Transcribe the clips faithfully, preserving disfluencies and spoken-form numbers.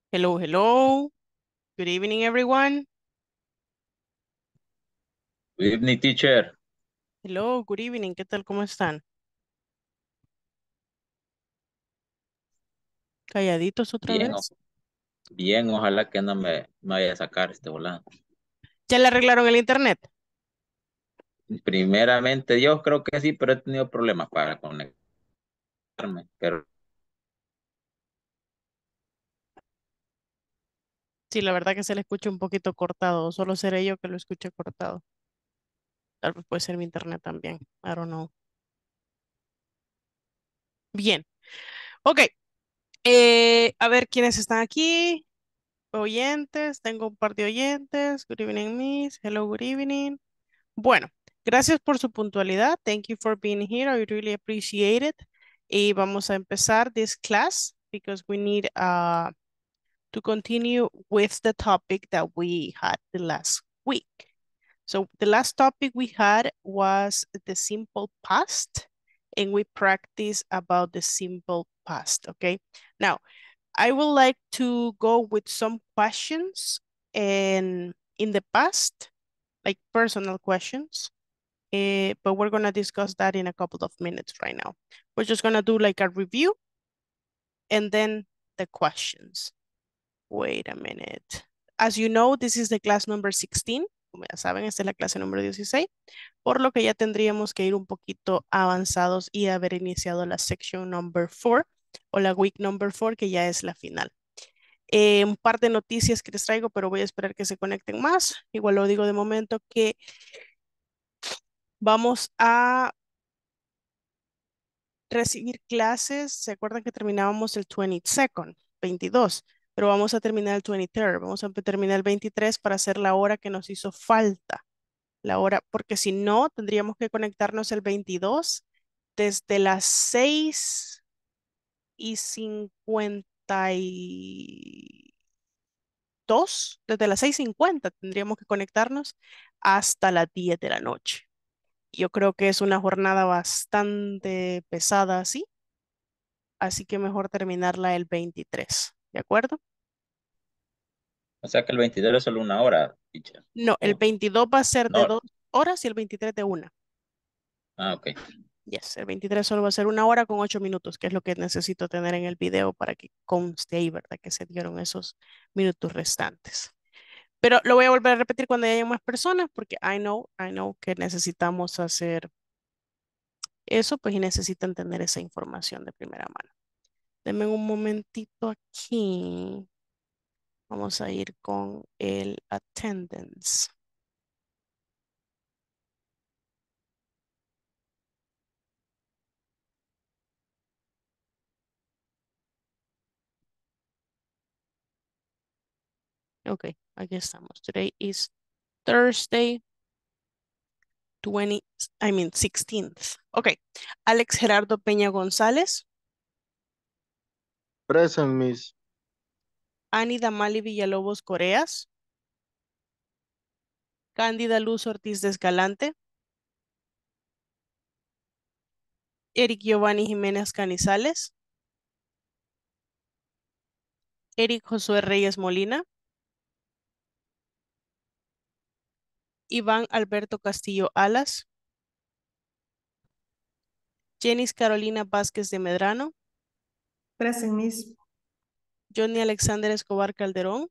Hello, hello. Good evening, everyone. Good evening, teacher. Hello, good evening. ¿Qué tal? ¿Cómo están? ¿Calladitos otra Bien, o- vez? bien, ojalá que no me, me vaya a sacar este volante. ¿Ya le arreglaron el internet? Primeramente, yo creo que sí, pero he tenido problemas para conectarme. Pero, Sí, la verdad que se le escucha un poquito cortado. Solo seré yo que lo escuche cortado. Tal vez puede ser mi internet también. I don't know. Bien. Ok. Eh, a ver quiénes están aquí. Oyentes. Tengo un par de oyentes. Good evening, Miss. Hello, good evening. Bueno, gracias por su puntualidad. Thank you for being here. I really appreciate it. Y vamos a empezar this class because we need uh, to continue with the topic that we had the last week. So the last topic we had was the simple past, and we practiced about the simple past, okay? Now, I would like to go with some questions and in the past, like personal questions. Eh, but we're gonna discuss that in a couple of minutes right now. We're just gonna do like a review and then the questions. Wait a minute. As you know, this is the class number sixteen. Como ya saben, esta es la clase número dieciséis, por lo que ya tendríamos que ir un poquito avanzados y haber iniciado la section number four o la week number four, que ya es la final. Eh, un par de noticias que les traigo, pero voy a esperar que se conecten más. Igual lo digo de momento que vamos a recibir clases. ¿Se acuerdan que terminábamos el veintidós, veintidós, pero vamos a terminar el veintitrés, vamos a terminar el veintitrés para hacer la hora que nos hizo falta, la hora, porque si no, tendríamos que conectarnos el veintidós desde las seis y cincuenta y dos, desde las seis cincuenta tendríamos que conectarnos hasta las diez de la noche. Yo creo que es una jornada bastante pesada, ¿sí? Así que mejor terminarla el veintitrés, ¿de acuerdo? o sea que el veintidós es solo una hora, teacher. No, el Oh, veintidós va a ser de no. dos horas y el veintitrés de una. Ah, ok. Yes, el veintitrés solo va a ser una hora con ocho minutos, que es lo que necesito tener en el video para que conste ahí, ¿verdad? Que se dieron esos minutos restantes. Pero lo voy a volver a repetir cuando haya más personas, porque I know, I know que necesitamos hacer eso, pues y necesitan tener esa información de primera mano. Denme un momentito aquí. Vamos a ir con el attendance. Ok, aquí estamos. Today is Thursday, veinte, I mean sixteenth. Ok, Alex Gerardo Peña González, Present, Miss. Ani Damali Villalobos Coreas, Cándida Luz Ortiz de Escalante, Eric Giovanni Jiménez Canizales, Eric Josué Reyes Molina, Iván Alberto Castillo Alas, Jenis Carolina Vázquez de Medrano, Present, Miss. Johnny Alexander Escobar Calderón,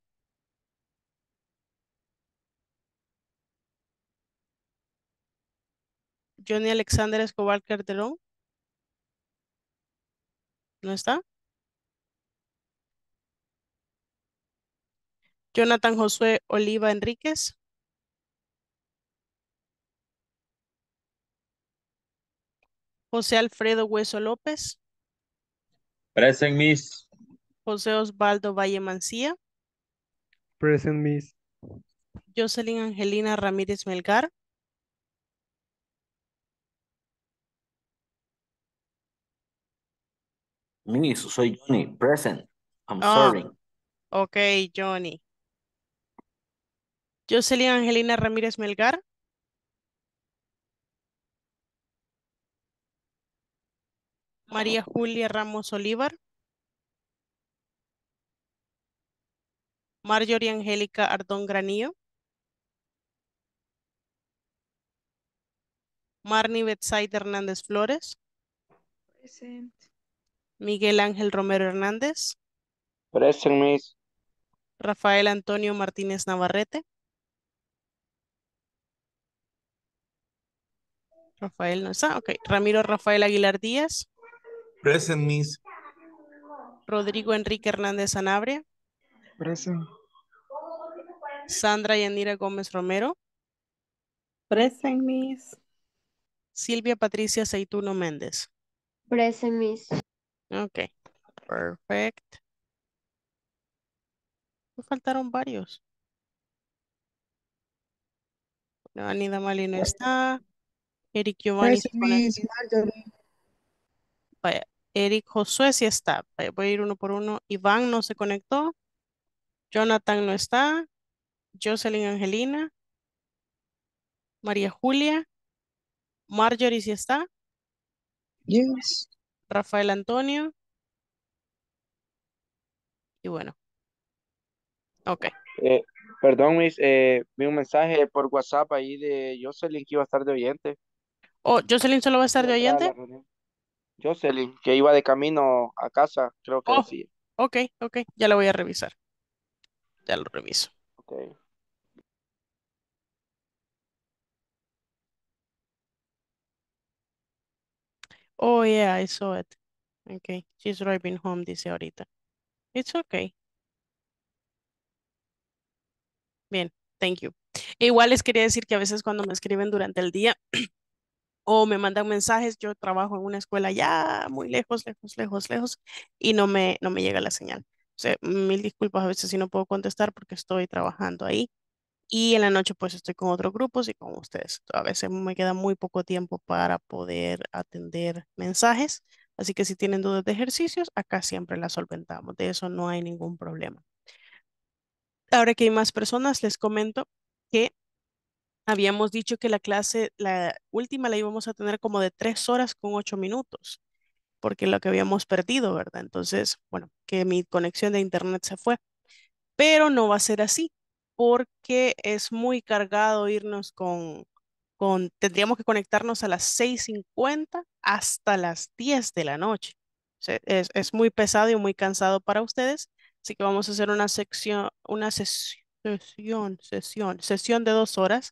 Johnny Alexander Escobar Calderón, ¿no está? Jonathan Josué Oliva Enríquez, José Alfredo Hueso López, Present, Miss. José Osvaldo Valle Mancía, Present, Miss. Jocelyn Angelina Ramírez Melgar, Miss, soy Johnny, present. I'm ah, sorry. ok, Johnny, Jocelyn Angelina Ramírez Melgar, María Julia Ramos Olivar, Marjorie Angélica Ardón Granillo. Marnie Betsaida Hernández Flores. Present. Miguel Ángel Romero Hernández. Present, Miss. Rafael Antonio Martínez Navarrete. Rafael no está, ok. Ramiro Rafael Aguilar Díaz. Present, Miss. Rodrigo Enrique Hernández Sanabria. Present. Sandra Yanira Gómez Romero. Present, Miss. Silvia Patricia Aceituno Méndez. Present, Miss. Ok, perfect. Me faltaron varios. No, Anida Mali no está. Eric Giovanni se Present, conectó. Miss. Marjorie. Vaya, Eric Josué sí está. Vaya, voy a ir uno por uno. Iván no se conectó. Jonathan no está. Jocelyn Angelina. María Julia. Marjorie sí está. Yes. Rafael Antonio. Y bueno. Ok. Eh, perdón, Miss, eh, vi un mensaje por WhatsApp ahí de Jocelyn que iba a estar de oyente. Oh, Jocelyn solo va a estar Iba a de entrar a la oyente. reunión. Jocelyn, que iba de camino a casa, creo que Oh, decía. ok, ok. Ya lo voy a revisar. Ya lo reviso. Okay. Oh, yeah, I saw it. Okay. She's driving home, dice ahorita. It's okay. Bien, thank you. Igual les quería decir que a veces cuando me escriben durante el día o me mandan mensajes, yo trabajo en una escuela ya muy lejos, lejos, lejos, lejos y no me, no me llega la señal. O sea, mil disculpas a veces si no puedo contestar porque estoy trabajando ahí y en la noche pues estoy con otros grupos y con ustedes. A veces me queda muy poco tiempo para poder atender mensajes, así que si tienen dudas de ejercicios, acá siempre las solventamos. De eso no hay ningún problema. Ahora que hay más personas, les comento que habíamos dicho que la clase, la última la íbamos a tener como de tres horas con ocho minutos, porque lo que habíamos perdido, ¿verdad? Entonces, bueno, que mi conexión de internet se fue, pero no va a ser así, porque es muy cargado irnos con, con, tendríamos que conectarnos a las seis cincuenta hasta las diez de la noche. O sea, es, es muy pesado y muy cansado para ustedes, así que vamos a hacer una sección, una sesión, sesión, sesión, sesión de dos horas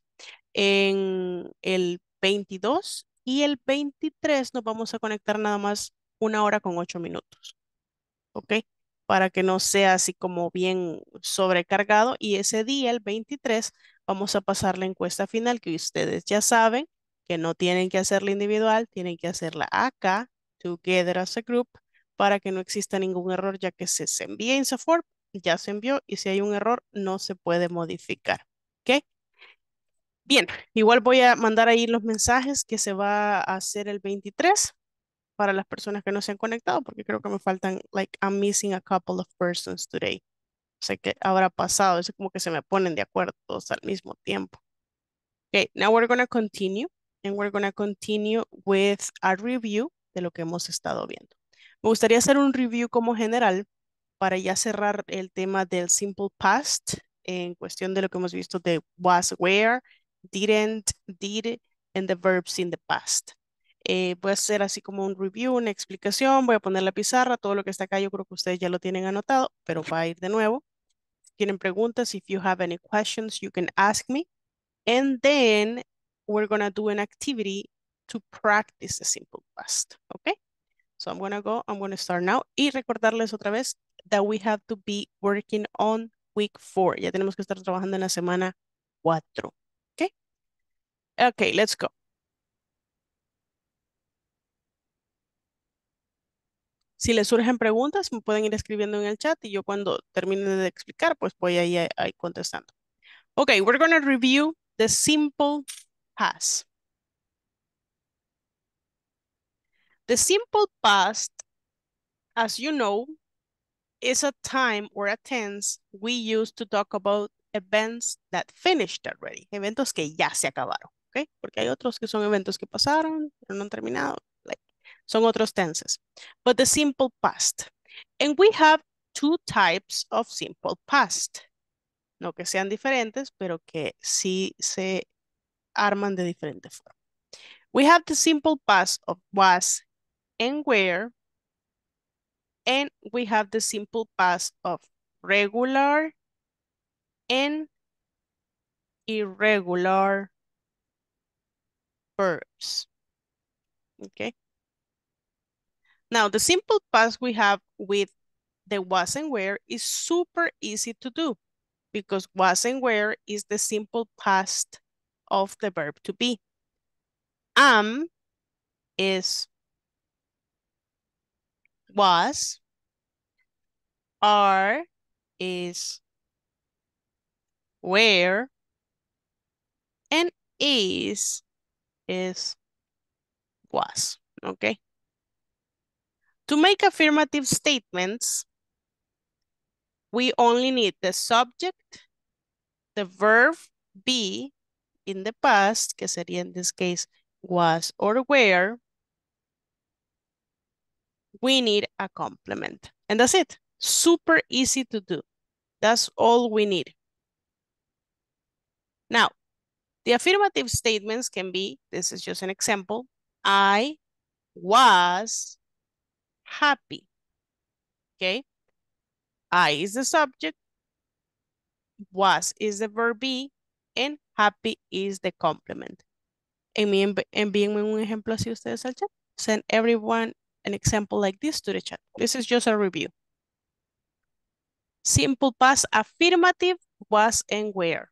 en el veintidós y el veintitrés nos vamos a conectar nada más una hora con ocho minutos, ¿ok? Para que no sea así como bien sobrecargado y ese día, el veintitrés, vamos a pasar la encuesta final que ustedes ya saben que no tienen que hacerla individual, tienen que hacerla acá, together as a group, para que no exista ningún error ya que se, se envía INSAFORP, ya se envió y si hay un error no se puede modificar, ¿ok? Bien, igual voy a mandar ahí los mensajes que se va a hacer el veintitrés para las personas que no se han conectado, porque creo que me faltan, like, I'm missing a couple of persons today. O sea, que habrá pasado, es como que se me ponen de acuerdo todos al mismo tiempo. Okay, now we're going to continue, and we're going to continue with a review de lo que hemos estado viendo. Me gustaría hacer un review como general para ya cerrar el tema del simple past en cuestión de lo que hemos visto de was, where, didn't, did, and the verbs in the past. Eh, voy a hacer así como un review, una explicación, voy a poner la pizarra, todo lo que está acá yo creo que ustedes ya lo tienen anotado, pero va a ir de nuevo. Si tienen preguntas, if you have any questions, you can ask me. And then we're gonna do an activity to practice the simple past, okay? So I'm gonna go, I'm gonna start now. Y recordarles otra vez that we have to be working on week four. Ya tenemos que estar trabajando en la semana cuatro. Okay? Okay, let's go. Si les surgen preguntas, me pueden ir escribiendo en el chat y yo cuando termine de explicar, pues voy ahí, ahí contestando. Okay, we're gonna review the simple past. The simple past, as you know, is a time or a tense we use to talk about events that finished already. Eventos que ya se acabaron, ¿ok? Porque hay otros que son eventos que pasaron, pero no han terminado. Like, son otros tenses. But the simple past. And we have two types of simple past. No que sean diferentes, pero que sí se arman de diferente forma. We have the simple past of was and were, and we have the simple past of regular and irregular verbs. Okay. Now, the simple past we have with the was and were is super easy to do because was and were is the simple past of the verb to be. Am is was, are is were, and is is was, okay? To make affirmative statements, we only need the subject, the verb be in the past, que sería in this case was or were. We need a complement. And that's it. Super easy to do. That's all we need. Now, the affirmative statements can be, this is just an example, I was happy. Okay? I is the subject, was is the verb be, and happy is the complement. Envíen- Envíenme un ejemplo así ustedes al chat. Send everyone an example like this to the chat. This is just a review. Simple past affirmative, was and were.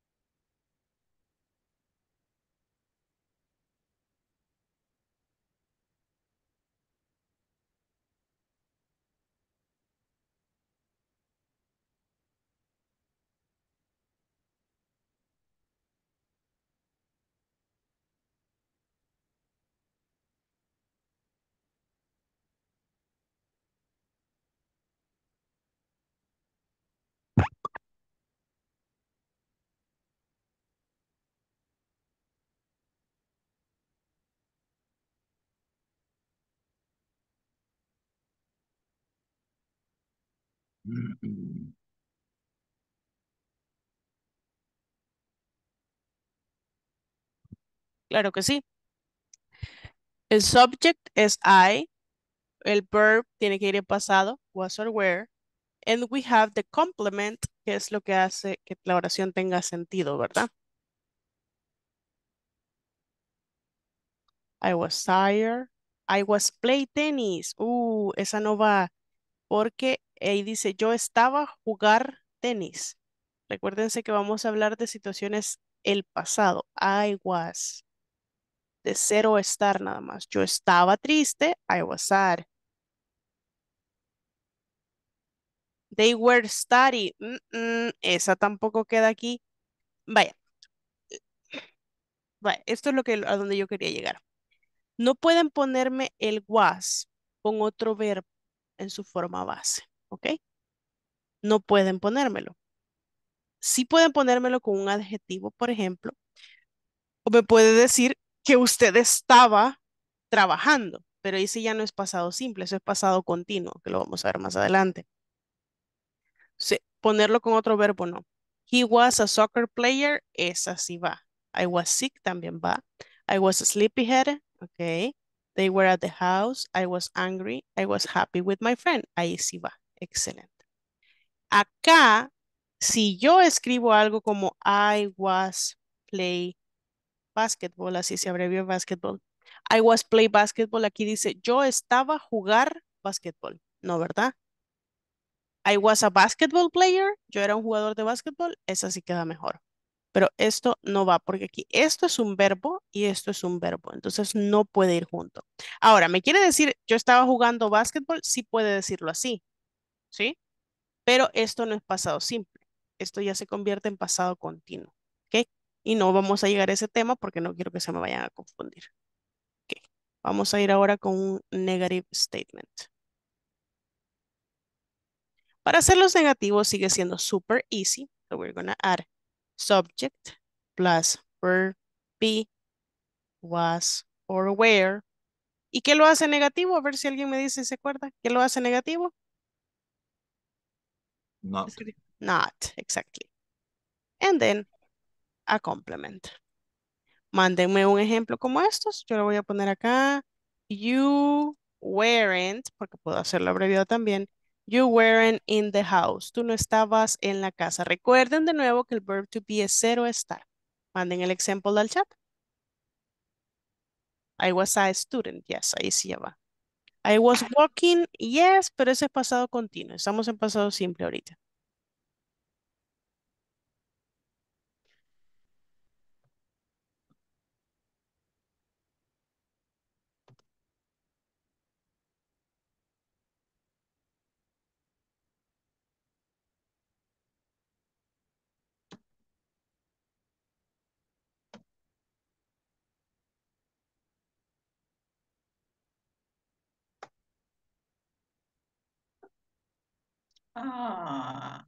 Claro que sí. El subject es I. El verb tiene que ir en pasado, was or were. And we have the complement, que es lo que hace que la oración tenga sentido, ¿verdad? I was tired. I was play tennis. Uh, esa no va porque ahí dice yo estaba jugar tenis. Recuérdense que vamos a hablar de situaciones el pasado. I was. De cero estar nada más. Yo estaba triste. I was sad. They were studying. Mm, mm, esa tampoco queda aquí. Vaya, vaya, esto es lo que a donde yo quería llegar. No pueden ponerme el was con otro verbo en su forma base, ¿ok? No pueden ponérmelo. Sí pueden ponérmelo con un adjetivo, por ejemplo, o me puede decir que usted estaba trabajando, pero ese ya no es pasado simple, eso es pasado continuo, que lo vamos a ver más adelante. Sí, ponerlo con otro verbo no. He was a soccer player, esa sí va. I was sick también va. I was a sleepyhead, ok. They were at the house. I was angry. I was happy with my friend. Ahí sí va. Excelente. Acá, si yo escribo algo como I was play basketball, así se abrevia basketball. I was play basketball, aquí dice yo estaba jugar basketball. No, ¿verdad? I was a basketball player, yo era un jugador de básquetbol, esa sí queda mejor. Pero esto no va porque aquí esto es un verbo y esto es un verbo, entonces no puede ir junto. Ahora, ¿me quiere decir yo estaba jugando básquetbol? Sí puede decirlo así, ¿sí? Pero esto no es pasado simple, esto ya se convierte en pasado continuo, ¿ok? Y no vamos a llegar a ese tema porque no quiero que se me vayan a confundir. Ok, vamos a ir ahora con un negative statement. Para hacer los negativos sigue siendo super easy. So we're going to add subject plus verb be, was, or were. ¿Y qué lo hace negativo? A ver si alguien me dice, ¿se acuerda? ¿Qué lo hace negativo? Not. Not, exactly. and then a complement. Mándenme un ejemplo como estos. Yo lo voy a poner acá. You weren't, porque puedo hacerlo abreviado también. You weren't in the house. Tú no estabas en la casa. Recuerden de nuevo que el verb to be es cero estar. Manden el ejemplo al chat. I was a student. Yes, ahí sí ya va. I was walking. Yes, pero ese es pasado continuo. Estamos en pasado simple ahorita. Ah.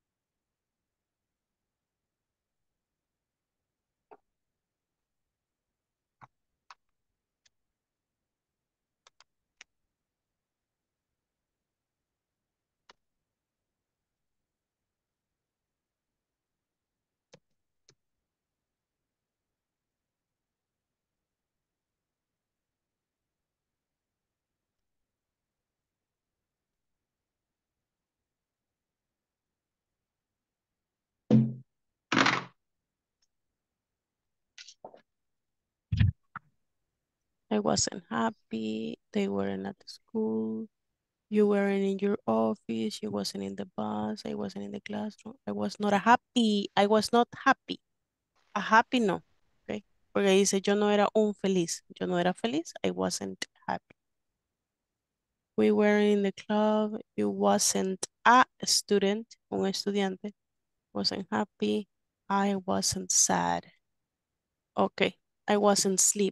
I wasn't happy. They weren't at the school. You weren't in your office. You wasn't in the bus. I wasn't in the classroom. I was not a happy. I was not happy. A happy no. Okay. Porque dice yo no era un feliz. Yo no era feliz. I wasn't happy. We weren't in the club. You wasn't a student. Un estudiante. Wasn't happy. I wasn't sad. Okay. I wasn't sleep.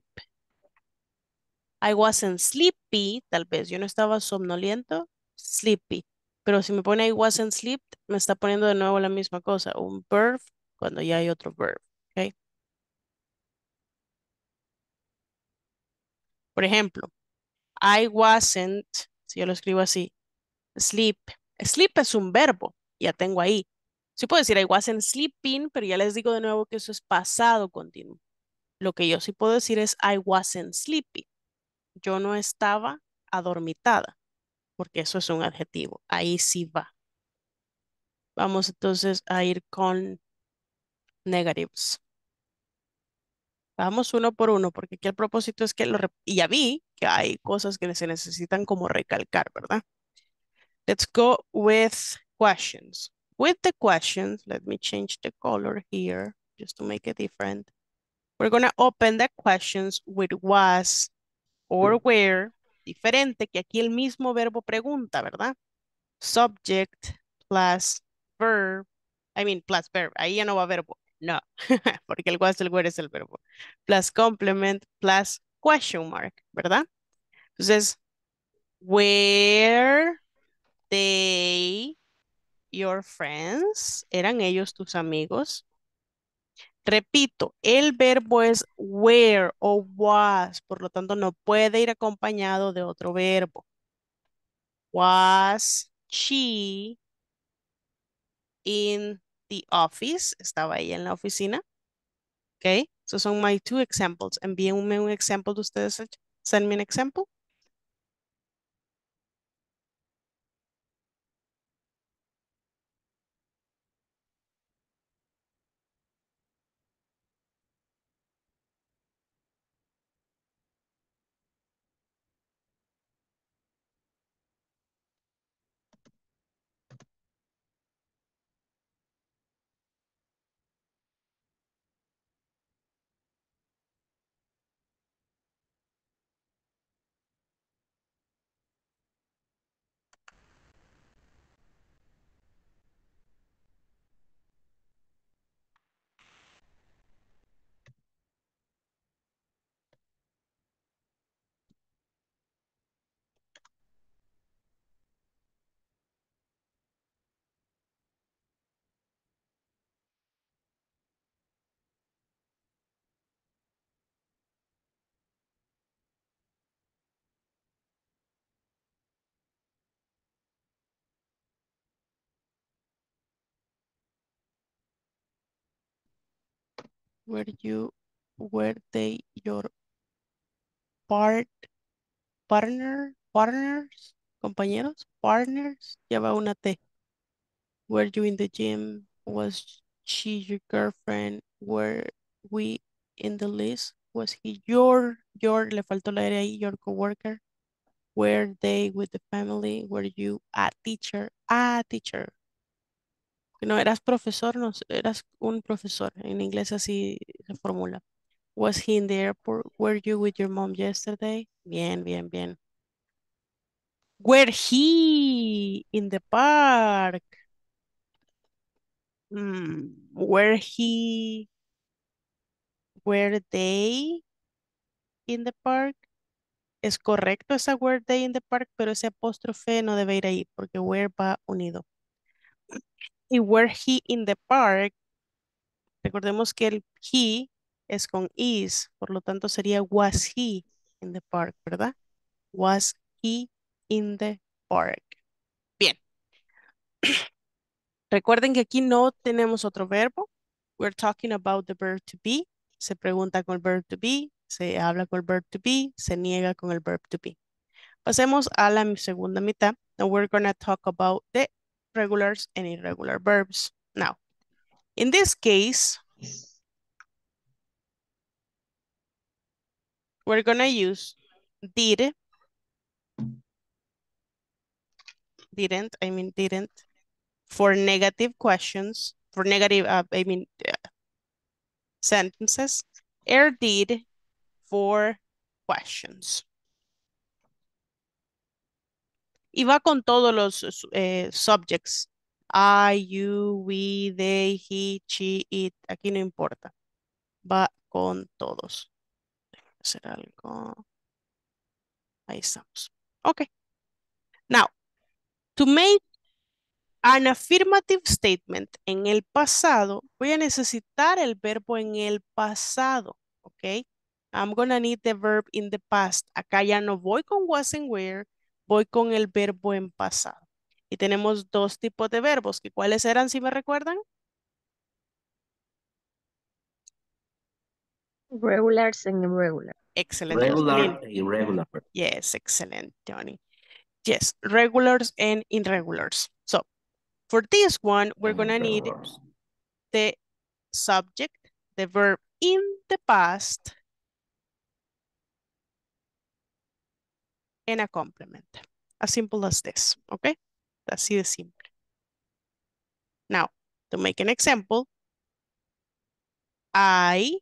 I wasn't sleepy, tal vez yo no estaba somnoliento, sleepy. Pero si me pone I wasn't sleep, me está poniendo de nuevo la misma cosa, un verb cuando ya hay otro verb. ¿Ok? Por ejemplo, I wasn't, si yo lo escribo así, sleep. Sleep es un verbo, ya tengo ahí. Sí puedo decir I wasn't sleeping, pero ya les digo de nuevo que eso es pasado continuo. Lo que yo sí puedo decir es I wasn't sleepy. Yo no estaba adormitada, porque eso es un adjetivo. Ahí sí va. Vamos entonces a ir con negatives. Vamos uno por uno, porque aquí el propósito es que lo... rep- Y ya vi que hay cosas que se necesitan como recalcar, ¿verdad? Let's go with questions. With the questions, let me change the color here just to make it different. We're going to open the questions with was or where, diferente que aquí el mismo verbo pregunta, ¿verdad? Subject plus verb, I mean plus verb, ahí ya no va verbo, no, porque el was, el where es el verbo, plus complement, plus question mark, ¿verdad? Entonces, were they your friends? ¿Eran ellos tus amigos? Repito, el verbo es were o was, por lo tanto no puede ir acompañado de otro verbo. Was she in the office? Estaba ella en la oficina. Okay, so son my two examples. Envíenme un ejemplo de ustedes. Send me an example. Were you, were they your part, partner, partners, compañeros, partners, lleva una T. Were you in the gym? Was she your girlfriend? Were we in the list? Was he your, your, le faltó la R ahí, your coworker? Were they with the family? Were you a teacher? A teacher. No eras profesor, no, eras un profesor. En inglés así se formula. Was he in the airport? Were you with your mom yesterday? Bien, bien, bien. Were he in the park? Mm, were he, were they in the park? Es correcto esa were they in the park, pero ese apóstrofe no debe ir ahí porque were va unido. Y were he in the park, recordemos que el he es con is, por lo tanto sería was he in the park, ¿verdad? Was he in the park? Bien. Recuerden que aquí no tenemos otro verbo. We're talking about the verb to be. Se pregunta con el verb to be, se habla con el verb to be, se niega con el verb to be. Pasemos a la segunda mitad. Now we're going to talk about the regulars and irregular verbs. Now, in this case, we're going to use did, didn't, I mean didn't, for negative questions, for negative, uh, I mean uh, sentences, or did for questions. Y va con todos los eh, subjects. I, you, we, they, he, she, it. Aquí no importa. Va con todos. Déjame hacer algo. Ahí estamos. Ok. Now, to make an affirmative statement en el pasado, voy a necesitar el verbo en el pasado. Ok. I'm gonna need the verb in the past. Acá ya no voy con was and were, voy con el verbo en pasado. Y tenemos dos tipos de verbos. ¿Que ¿Cuáles eran, si me recuerdan? Regulars and irregular. Excelente, Regular Jocelyn. and irregular. Yes, excellent, Johnny. Yes, regulars and irregulars. So, for this one, we're And gonna need irregulars. the subject, the verb in the past, and a complement. As simple as this, okay? Así de simple. Now, to make an example, I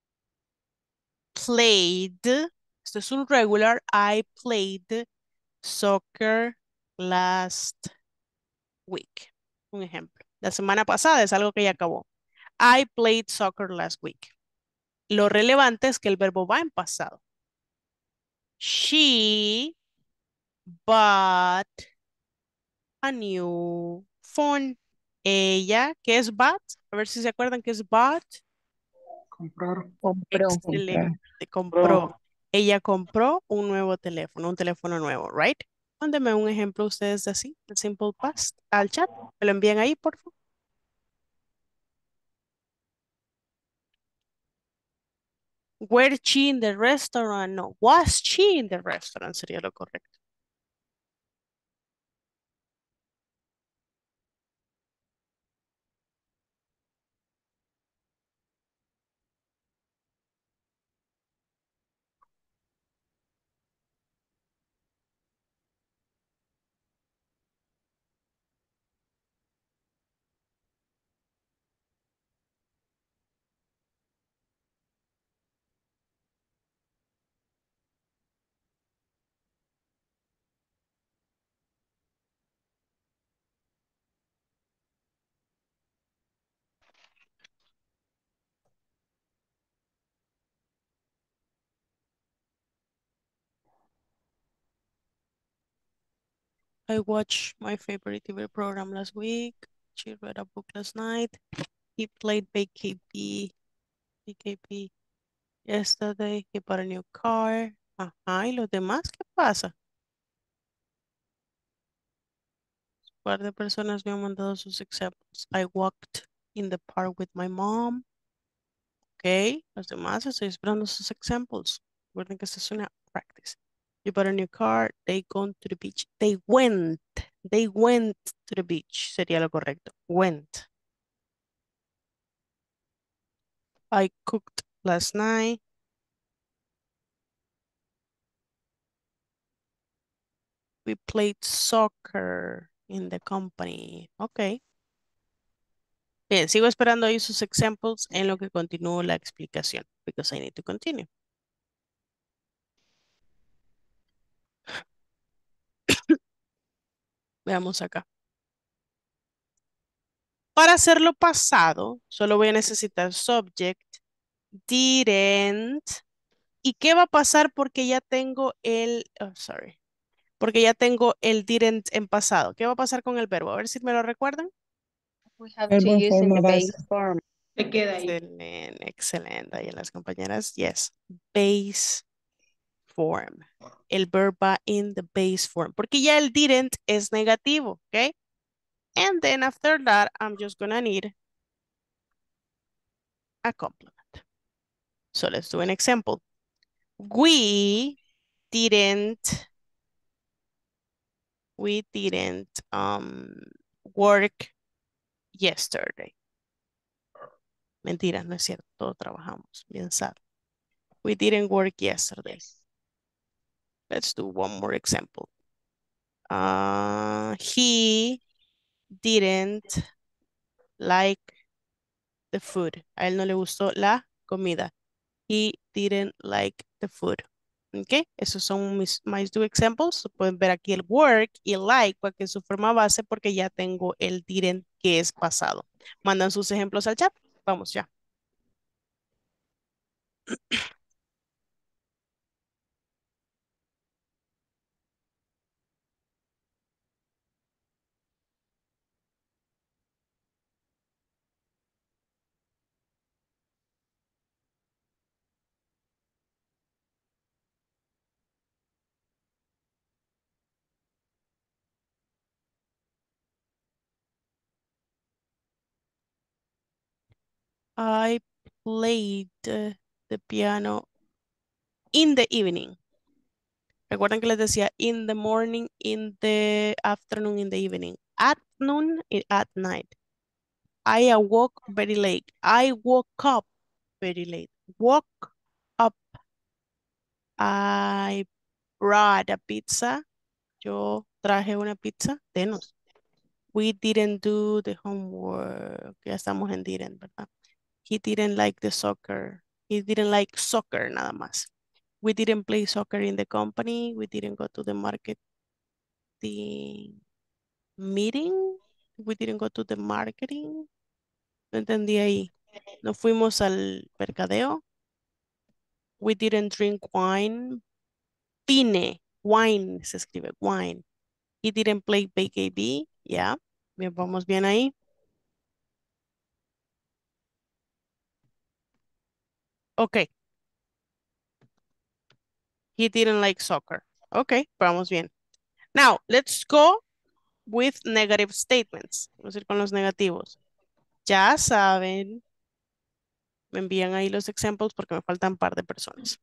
played, esto es un regular, I played soccer last week. Un ejemplo. La semana pasada es algo que ya acabó. I played soccer last week. Lo relevante es que el verbo va en pasado. She bought a new phone. Ella, ¿qué es bought? A ver si se acuerdan qué es bought. Comprar. Compró. Excelente, compró. Ella compró un nuevo teléfono, un teléfono nuevo, right? Mándenme un ejemplo ustedes de así, el simple past, al chat. Me lo envían ahí, por favor. Were she in the restaurant? No. Was she in the restaurant? Sería lo correcto. I watched my favorite T V program last week. She read a book last night. He played B K B. B K B yesterday. He bought a new car. Ajá, ¿y los demás qué pasa? Un par de personas me han mandado sus ejemplos. I walked in the park with my mom. Ok, los demás estoy esperando sus examples. Recuerden que esto es una practice. You bought a new car, they gone to the beach. They went, they went to the beach. Sería lo correcto. Went. I cooked last night. We played soccer in the company. Ok. Bien, sigo esperando ahí sus examples en lo que continúo la explicación. Because I need to continue. Veamos acá. Para hacerlo pasado, solo voy a necesitar subject, didn't. ¿Y qué va a pasar porque ya tengo el, oh, sorry, porque ya tengo el didn't en pasado? ¿Qué va a pasar con el verbo? A ver si me lo recuerdan. We have to Verbo en use in forma the base. base form. Se queda ahí. Excelente, excelente. Ahí en las compañeras, yes. Base form. El verbo va in the base form. Porque ya el didn't es negativo, ¿ok? And then after that, I'm just gonna need a complement. So let's do an example. We didn't, we didn't um, work yesterday. Mentira, no es cierto, todos trabajamos, bien sabe. We didn't work yesterday. Let's do one more example. Uh, he didn't like the food. A él no le gustó la comida. He didn't like the food. ¿Ok? Esos son mis, mis two examples. Pueden ver aquí el work y el like, porque es su forma base, porque ya tengo el didn't que es pasado. Mandan sus ejemplos al chat. Vamos ya. I played uh, the piano in the evening. Recuerden que les decía in the morning, in the afternoon, in the evening. At noon, and at night. I awoke very late. I woke up very late. Woke up. I brought a pizza. Yo traje una pizza. Denos. We didn't do the homework. Ya estamos en didn't, ¿verdad? He didn't like the soccer. He didn't like soccer nada más. We didn't play soccer in the company. We didn't go to the market. The meeting. We didn't go to the marketing. No entendí ahí. No fuimos al mercadeo. We didn't drink wine. Vine. Wine se escribe wine. He didn't play B K B. Ya. Bien, vamos bien ahí. Ok. He didn't like soccer. Ok, vamos bien. Now, let's go with negative statements. Vamos a ir con los negativos. Ya saben, me envían ahí los ejemplos porque me faltan un par de personas.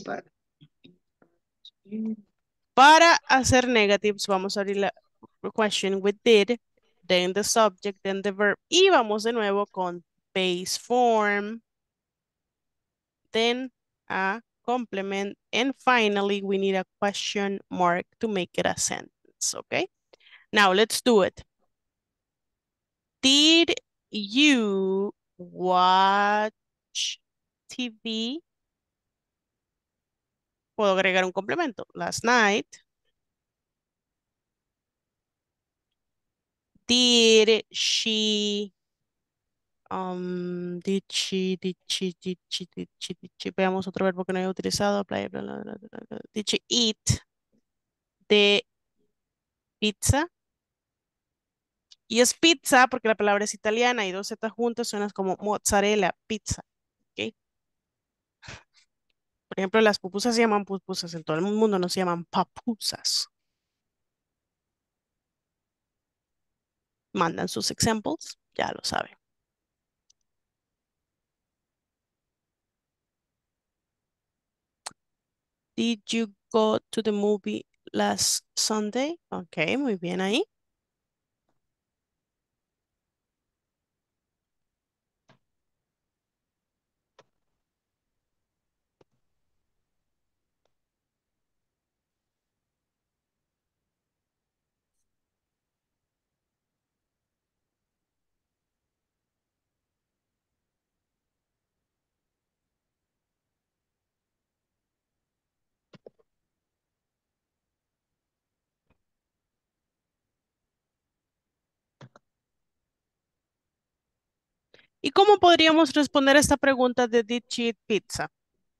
Para hacer negatives, vamos a abrir la question with did, then the subject, then the verb. Y vamos de nuevo con base form, then a complement, and finally we need a question mark to make it a sentence, okay? Now let's do it. Did you watch T V? Puedo agregar un complemento. Last night. Did she, um, did she, did she, did she, did she, did she, veamos otro verbo que no haya utilizado. Bla, bla, bla, bla, bla, bla. Did she eat the pizza? Y es pizza porque la palabra es italiana y dos Z juntas suenan como mozzarella, pizza. ¿Ok? Por ejemplo, las pupusas se llaman pupusas, en todo el mundo no se llaman papusas. Mandan sus examples, ya lo saben. Did you go to the movie last Sunday? Ok, muy bien ahí. ¿Y cómo podríamos responder esta pregunta de Did she eat pizza?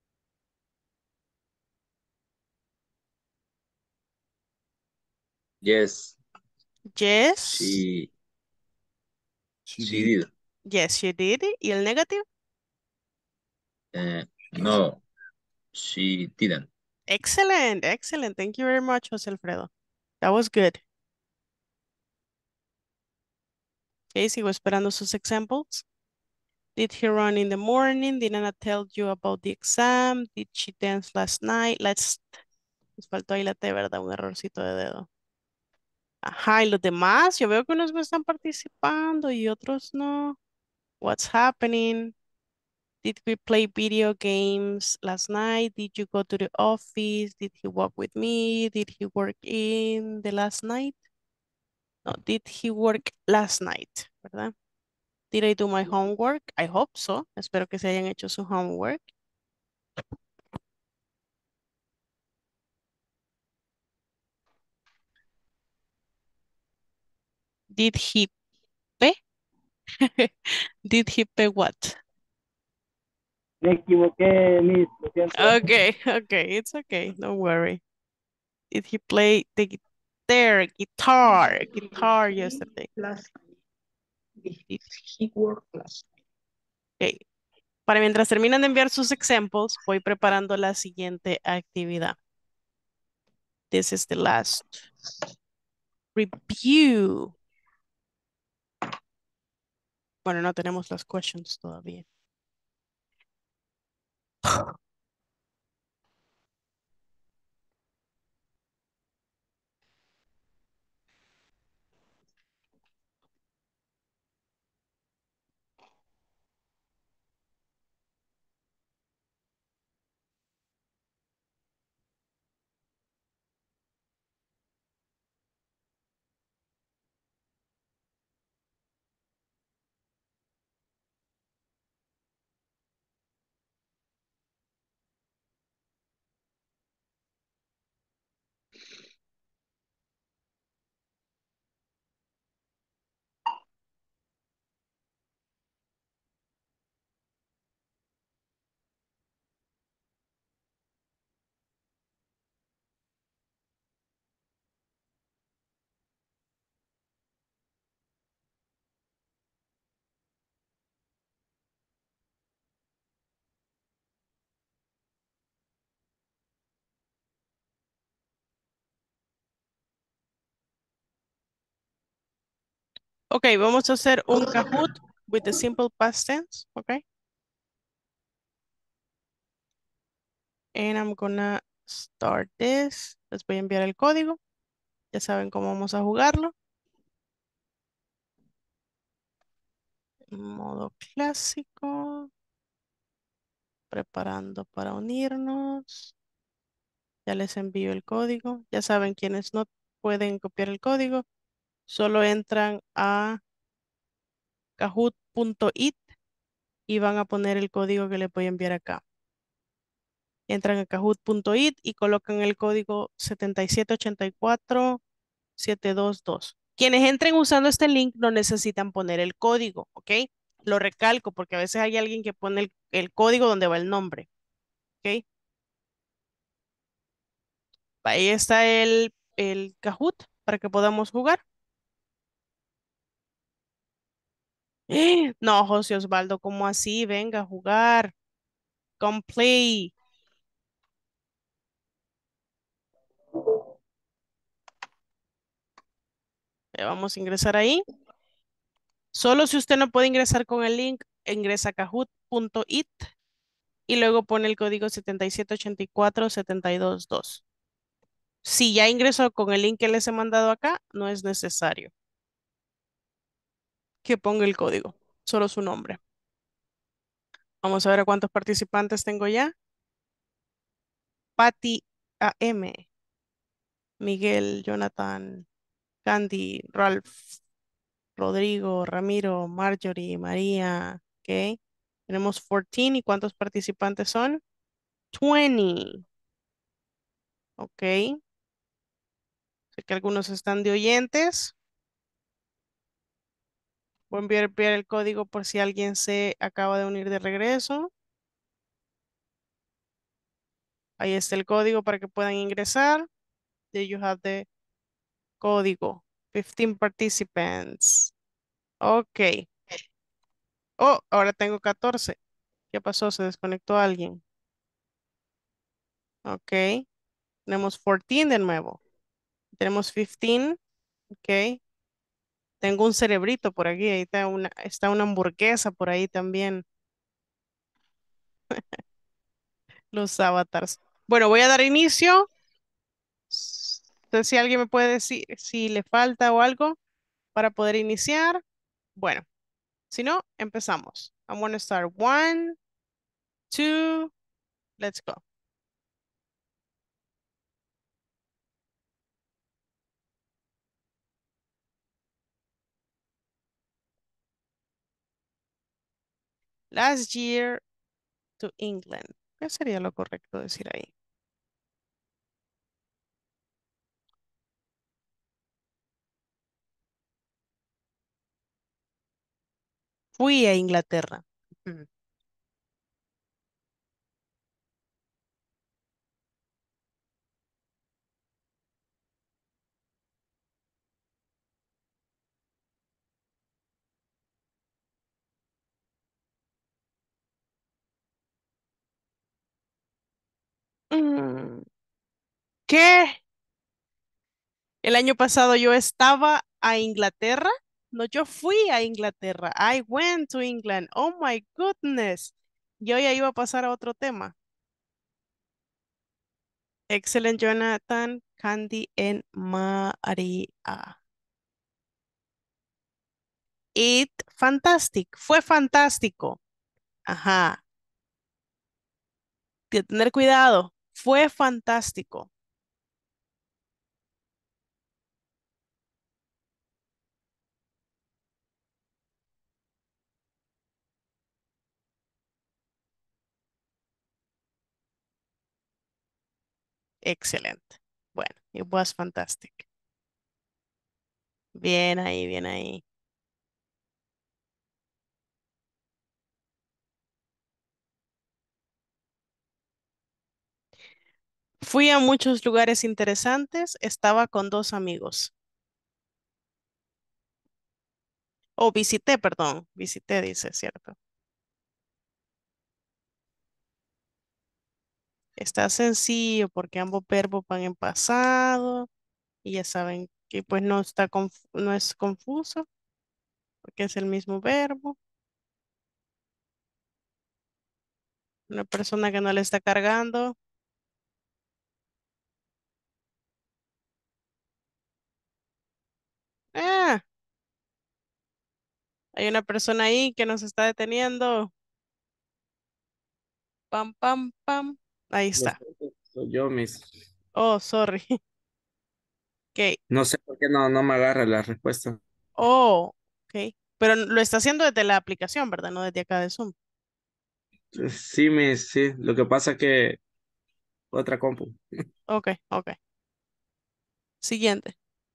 Yes, Yes. she, She she did. did. Yes, she did. ¿Y el negativo? Uh, no, she didn't. Excellent, excellent. Thank you very much, José Alfredo. That was good. Okay, sigo esperando sus examples. Did he run in the morning? Did Anna tell you about the exam? Did she dance last night? Let's... Nos faltó ahí la T, ¿verdad? Un errorcito de dedo. Ajá, y los demás, yo veo que unos me están participando y otros no. What's happening? Did we play video games last night? Did you go to the office? Did he walk with me? Did he work in the last night? No, did he work last night, ¿verdad? Did I do my homework? I hope so. Espero que se hayan hecho su homework. Did he pay? Did he pay what? Me equivoqué, Miss, lo siento. Okay, okay, it's okay. Don't worry. Did he play the guitar, guitar, guitar yesterday? Last Did- he worked last. Okay. Para mientras terminan de enviar sus examples, voy preparando la siguiente actividad. This is the last review. Bueno, no tenemos las questions todavía. Ok, vamos a hacer un Kahoot with the simple past tense, ok? And I'm gonna start this. Les voy a enviar el código. Ya saben cómo vamos a jugarlo. Modo clásico. Preparando para unirnos. Ya les envío el código. Ya saben quienes no pueden copiar el código. Solo entran a kahoot punto it y van a poner el código que les voy a enviar acá. Entran a kahoot punto it y colocan el código siete siete ocho cuatro siete dos dos. Quienes entren usando este link no necesitan poner el código, ¿ok? Lo recalco porque a veces hay alguien que pone el, el código donde va el nombre, ¿ok? Ahí está el, el Kahoot para que podamos jugar. No, José Osvaldo, ¿cómo así? Venga a jugar. Come play. Eh, Vamos a ingresar ahí. Solo si usted no puede ingresar con el link, ingresa a kahoot punto it y luego pone el código setenta y siete ochenta y cuatro setenta y dos dos. Si ya ingresó con el link que les he mandado acá, no es necesario que ponga el código, solo su nombre. Vamos a ver a cuántos participantes tengo ya. Patty A M, Miguel, Jonathan, Candy, Ralph, Rodrigo, Ramiro, Marjorie, María. Ok. Tenemos catorce. ¿Y cuántos participantes son? veinte. Ok. Sé que algunos están de oyentes. Voy a enviar, enviar el código por si alguien se acaba de unir de regreso. Ahí está el código para que puedan ingresar. There you have the código. quince participants. Ok. Oh, ahora tengo catorce. ¿Qué pasó? Se desconectó alguien. Ok. Tenemos catorce de nuevo. Tenemos quince. Ok. Tengo un cerebrito por aquí. Ahí está una, está una hamburguesa por ahí también. Los avatars. Bueno, voy a dar inicio. Entonces, si alguien me puede decir si le falta o algo para poder iniciar. Bueno, si no, empezamos. I'm gonna start one, two, let's go. Last year to England. ¿Qué sería lo correcto decir ahí? Fui a Inglaterra. Ujú. Mm, ¿Qué? El año pasado yo estaba a Inglaterra. No, yo fui a Inglaterra. I went to England. Oh my goodness. Yo ya iba a pasar a otro tema. Excellent, Jonathan, Candy en María. It fantastic. Fue fantástico. Ajá. De tener cuidado. Fue fantástico. Excelente. Bueno, it was fantastic. Bien ahí, bien ahí. Fui a muchos lugares interesantes. Estaba con dos amigos. O visité, perdón. Visité, dice, ¿cierto? Está sencillo porque ambos verbos van en pasado. Y ya saben que pues no está conf- no es confuso porque es el mismo verbo. Una persona que no le está cargando. Ah, hay una persona ahí que nos está deteniendo. Pam, pam, pam. Ahí Lo está. siento, soy yo, mis. Oh, sorry. Ok. No sé por qué no, no me agarra la respuesta. Oh, ok. Pero lo está haciendo desde la aplicación, ¿verdad? No desde acá de Zoom. Sí, mis, sí. Lo que pasa que otra compu. Ok, ok. Siguiente.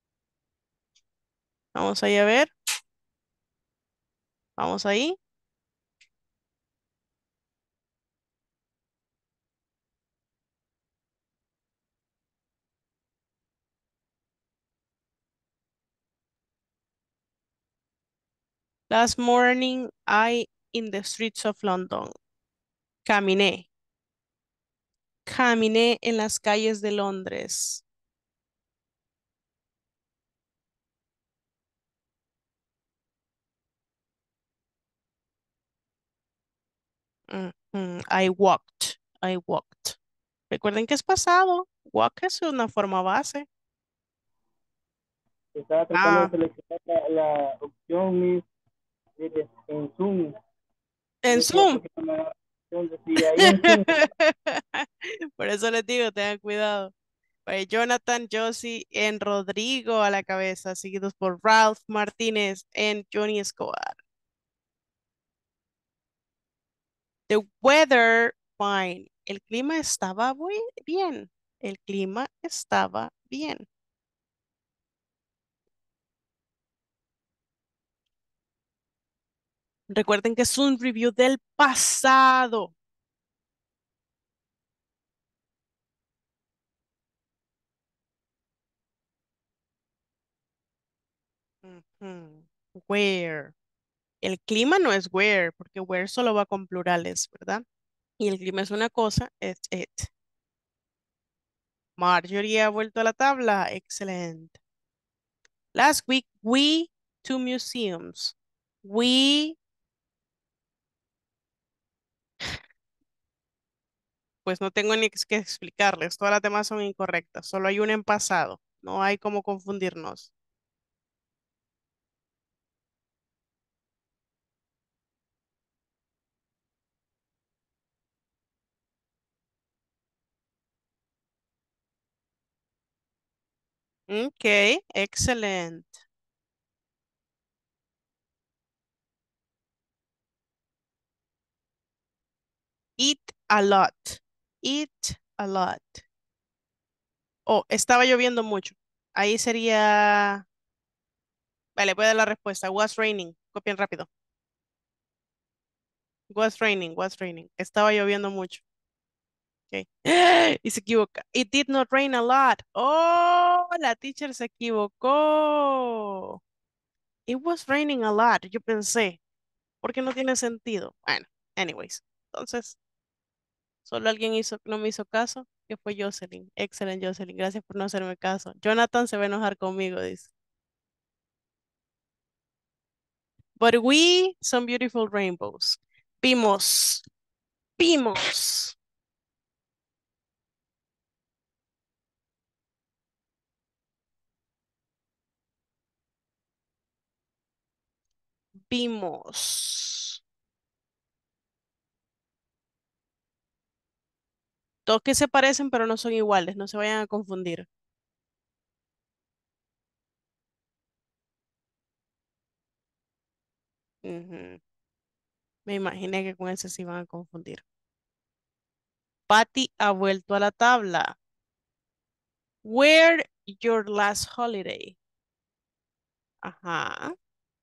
Vamos ahí a ver. Vamos ahí. Last morning, I in the streets of London. Caminé. Caminé en las calles de Londres. Mm. Mm, I walked. I walked. Recuerden que es pasado. Walk es una forma base. Estaba tratando de Ah, seleccionar la, la opción Miss, eh, en Zoom. Y en decía, Zoom. ¿por qué no me da la opción? Decía ahí en Zoom. Por eso les digo, tengan cuidado. Vaya, Jonathan, Josie, en Rodrigo a la cabeza, seguidos por Ralph Martínez en Johnny Escobar. The weather, fine. El clima estaba muy bien. El clima estaba bien. Recuerden que es un review del pasado. Ujú. Where. El clima no es where, porque where solo va con plurales, ¿verdad? Y el clima es una cosa, es it. Marjorie ha vuelto a la tabla. Excelente. Last week, we to museums. We, pues no tengo ni que explicarles. Todas las demás son incorrectas. Solo hay una en pasado. No hay cómo confundirnos. Ok, excelente. Eat a lot. Eat a lot. Oh, estaba lloviendo mucho. Ahí sería. Vale, voy a dar la respuesta. Was raining. Copien rápido. Was raining, was raining. Estaba lloviendo mucho. Ok. Y se equivoca. It did not rain a lot. Oh, la teacher se equivocó. It was raining a lot. Yo pensé, porque no tiene sentido. Bueno, anyways. Entonces, solo alguien hizo, no me hizo caso, que fue Jocelyn. Excelente, Jocelyn. Gracias por no hacerme caso. Jonathan se va a enojar conmigo, dice. But we, some beautiful rainbows. Vimos, vimos, vimos. Todos que se parecen, pero no son iguales. No se vayan a confundir. Ujú. Me imaginé que con ese se iban a confundir. Patty ha vuelto a la tabla. Where your last holiday? Ajá.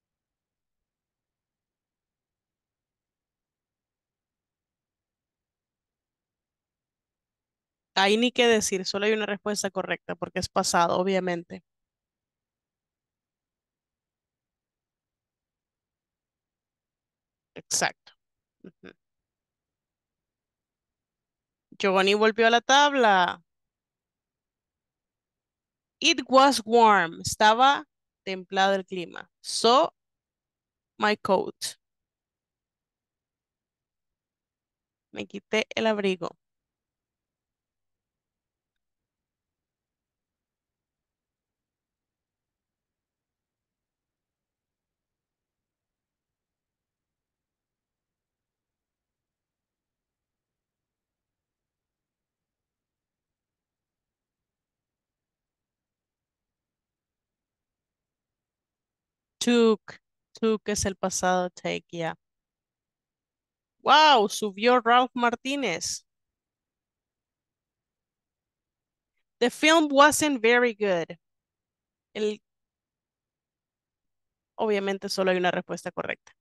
Ahí ni qué decir, solo hay una respuesta correcta porque es pasado, obviamente. Exacto. Ujú. Giovanni volvió a la tabla. It was warm. Estaba templado el clima. So, my coat. Me quité el abrigo. Took. Took es el pasado take, ya. Wow, subió Ralph Martínez. The film wasn't very good. El, obviamente solo hay una respuesta correcta.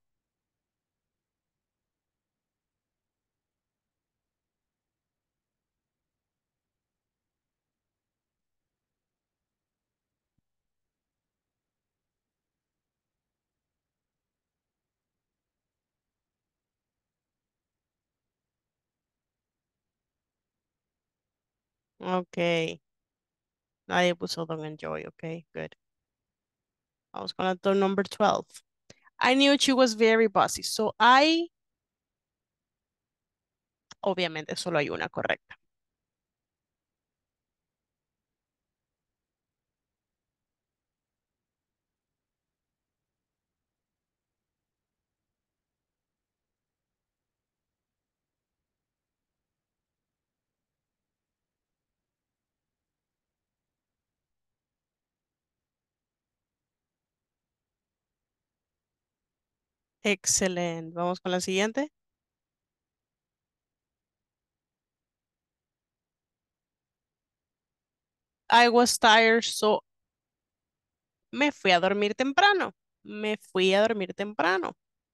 Ok. Nadie puso Don't Enjoy. Ok, good. Vamos con la turn number twelve. I knew she was very bossy, so I Obviamente solo hay una correcta. Excelente. Vamos con la siguiente. I was tired, so me fui a dormir temprano. Me fui a dormir temprano.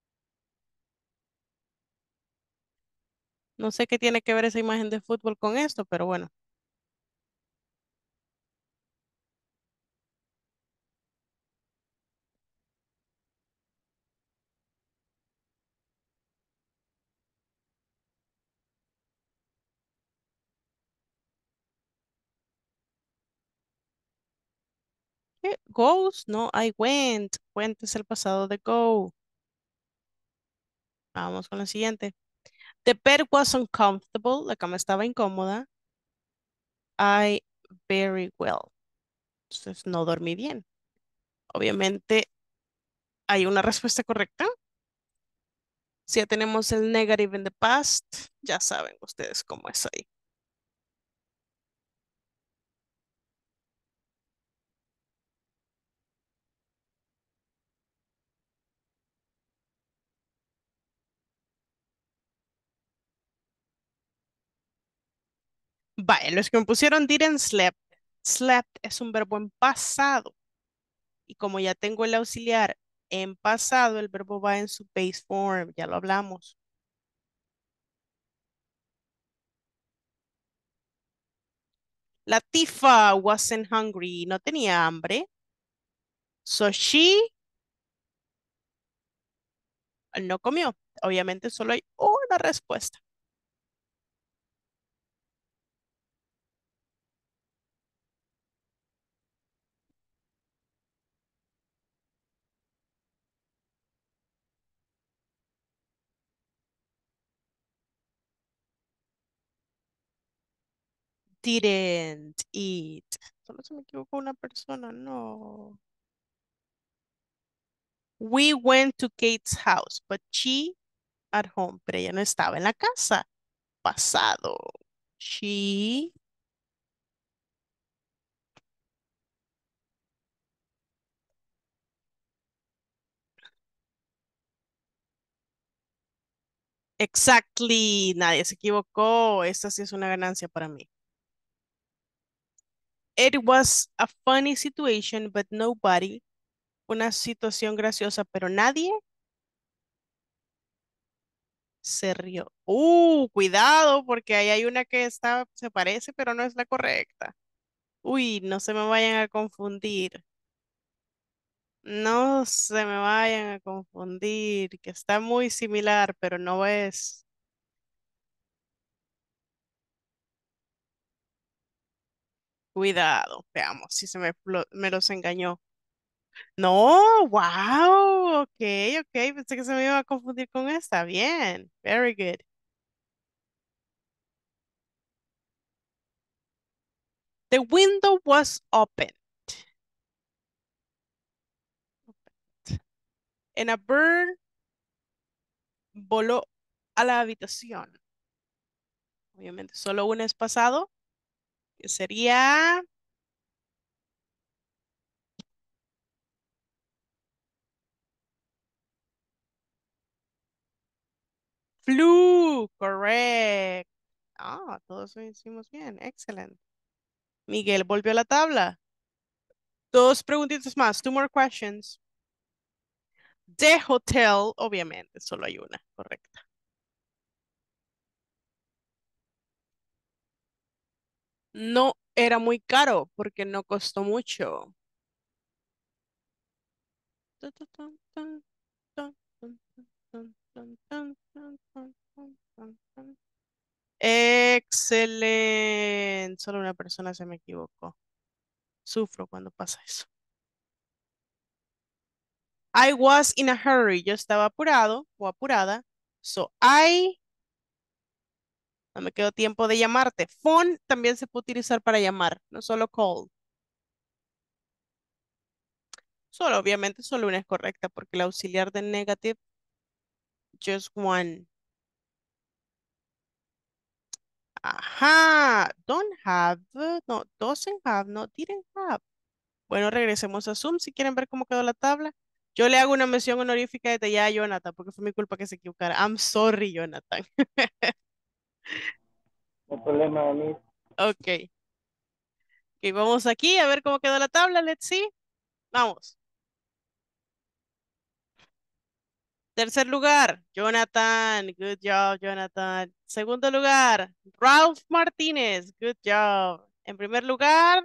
No sé qué tiene que ver esa imagen de fútbol con esto, pero bueno. ¿Qué? Goes? No, I went. Went es el pasado de go. Vamos con la siguiente. The bed was uncomfortable. La cama estaba incómoda. I very well. Entonces no dormí bien. Obviamente hay una respuesta correcta. Si ya tenemos el negative in the past, ya saben ustedes cómo es ahí. Vaya, los que me pusieron didn't slept. Slept es un verbo en pasado. Y como ya tengo el auxiliar en pasado, el verbo va en su base form. Ya lo hablamos. Latifa wasn't hungry. No tenía hambre. So she no comió. Obviamente solo hay una respuesta. Didn't eat. Solo se me equivocó una persona. No. We went to Kate's house, but she at home. Pero ella no estaba en la casa. Pasado. She exactly. Nadie se equivocó. Esta sí es una ganancia para mí. It was a funny situation, but nobody. Una situación graciosa, pero nadie se rió. Uh, cuidado, porque ahí hay una que está, se parece, pero no es la correcta. Uy, no se me vayan a confundir. No se me vayan a confundir, que está muy similar, pero no es. Cuidado, veamos si se me, flo- me los engañó. No, wow, ok, ok, pensé que se me iba a confundir con esta. Bien, very good. The window was open and a bird voló a la habitación. Obviamente, solo una es pasado, que sería flew, correct. Ah, todos lo hicimos bien, excelente. Miguel volvió a la tabla. Dos preguntitas más, two more questions. The hotel, obviamente, solo hay una, correcta. No era muy caro porque no costó mucho. Tun, tun, tun, tun, tun, tun, tun, tun, tun, tun, tun, tun, tun, tun. Excelente. Solo una persona se me equivocó. Sufro cuando pasa eso. I was in a hurry. Yo estaba apurado o apurada. So I No me quedó tiempo de llamarte. Phone también se puede utilizar para llamar, no solo call. Solo, obviamente, solo una es correcta porque el auxiliar de negative, just one. Ajá, don't have, no, doesn't have, no, didn't have. Bueno, regresemos a Zoom si quieren ver cómo quedó la tabla. Yo le hago una mención honorífica desde ya a Jonathan porque fue mi culpa que se equivocara. I'm sorry, Jonathan. No hay problema, Miss. Ok. Ok, vamos aquí a ver cómo quedó la tabla. Let's see. Vamos. Tercer lugar, Jonathan. Good job, Jonathan. Segundo lugar, Ralph Martínez. Good job. En primer lugar,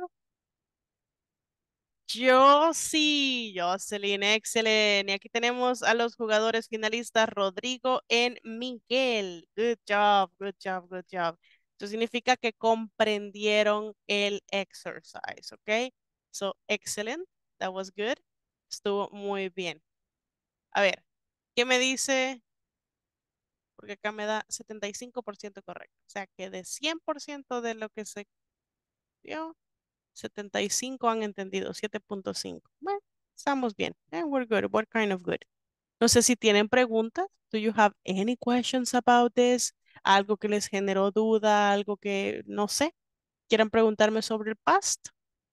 Josie, Jocelyn, excelente. Y aquí tenemos a los jugadores finalistas, Rodrigo en Miguel. Good job, good job, good job. Eso significa que comprendieron el exercise, ¿ok? So, excellent. That was good. Estuvo muy bien. A ver, ¿qué me dice? Porque acá me da setenta y cinco por ciento correcto. O sea que de cien por ciento de lo que se dio, setenta y cinco han entendido, siete punto cinco. Bueno, estamos bien. Eh, we're good. What kind of good? No sé si tienen preguntas. Do you have any questions about this? Algo que les generó duda, algo que no sé. ¿Quieran preguntarme sobre el past?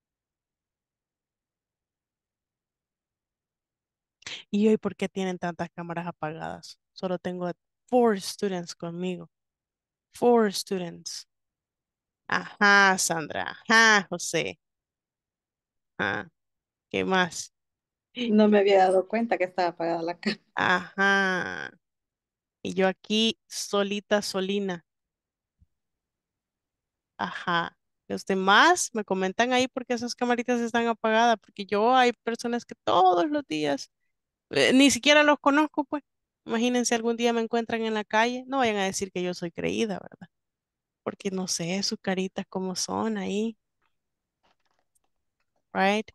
¿Y hoy por qué tienen tantas cámaras apagadas? Solo tengo four students conmigo. Four students. Ajá, Sandra. Ajá, José. Ajá. ¿Qué más? No me había dado cuenta que estaba apagada la cámara. Ajá. Y yo aquí solita, solina. Ajá. Los demás me comentan ahí porque esas camaritas están apagadas, porque yo hay personas que todos los días, eh, ni siquiera los conozco, pues. Imagínense algún día me encuentran en la calle, no vayan a decir que yo soy creída, ¿verdad? Porque no sé sus caritas cómo son ahí, right?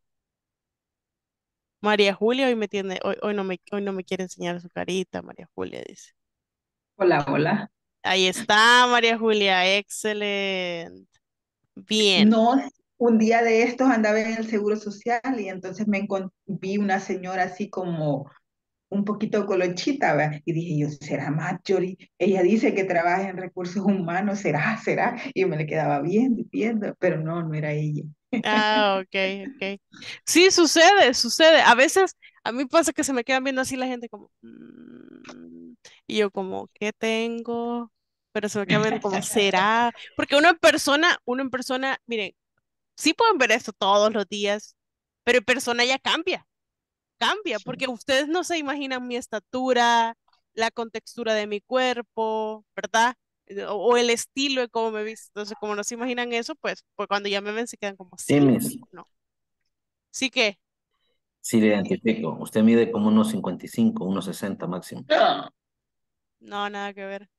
María Julia hoy me tiene, hoy, hoy no me, hoy no me quiere enseñar su carita, María Julia dice. Hola, hola. Ahí está, María Julia, excelente. Bien. No, un día de estos andaba en el Seguro Social y entonces me encon- vi una señora así como un poquito colochita, ¿verdad? Y dije yo, ¿será Marjorie? Ella dice que trabaja en recursos humanos, ¿será? ¿Será? Y me le quedaba viendo y viendo, pero no, no era ella. Ah, ok, ok. Sí, sucede, sucede. A veces a mí pasa que se me quedan viendo así la gente como, "Mm", y yo como, ¿qué tengo? Pero se me quedan viendo como, ¿será? Porque uno en persona, uno en persona, miren, sí pueden ver esto todos los días, pero en persona ya cambia, cambia, porque ustedes no se imaginan mi estatura, la contextura de mi cuerpo, ¿verdad? Eh, O, o el estilo de cómo me visto. Entonces, como no se imaginan eso, pues, pues cuando ya me ven se quedan como, Sí, sí, Miss. no. Sí que, Sí, le identifico. Usted mide como unos cincuenta y cinco, unos sesenta máximo. no, nada que ver.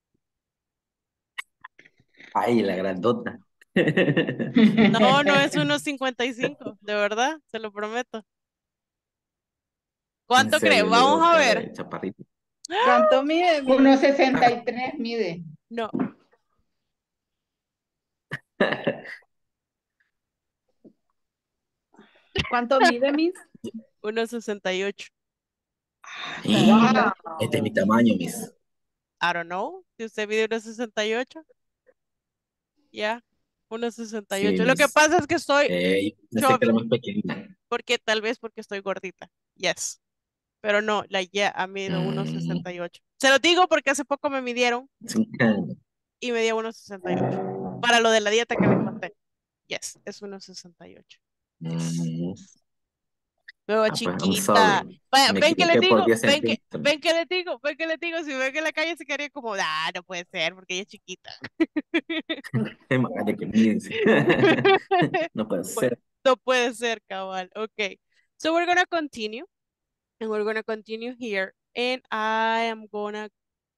Ay, la grandota. No, no es unos cincuenta y cinco, de verdad, se lo prometo. En ¿Cuánto cree? serio, le Vamos veo a cara ver. de chaparrito. ¿Cuánto mide mi? Uno sesenta y tres mide. No, ¿Cuánto mide mis? unos sesenta y ocho. Y es de mi tamaño, Miss. I don't know. Si usted mide unos sesenta y ocho, ya, unos sesenta y Sí, ocho. Lo que Miss. pasa es que estoy Eh, yo pensé que chubby, era más pequeña. porque tal vez porque estoy gordita. Yes. Pero no, la ya ha medido unos Mm, sesenta y ocho. Se lo digo porque hace poco me midieron sin can- y medía unos sesenta y ocho. Para lo de la dieta que les conté. Yes, es unos sesenta y ocho. Yes. Mm, Luego ah, pues, I'm chiquita. sorry. Vaya, Me ven que les equivoqué por digo, diez ven que, centímetros. ven que les digo, ven que les digo, si ven que la calle se quedaría como, ah, no puede ser, porque ella es chiquita. Es más grande que mí, dice. No puede Bueno, ser. no puede ser, cabal. Okay. So we're gonna continue, and we're gonna continue here, and I am gonna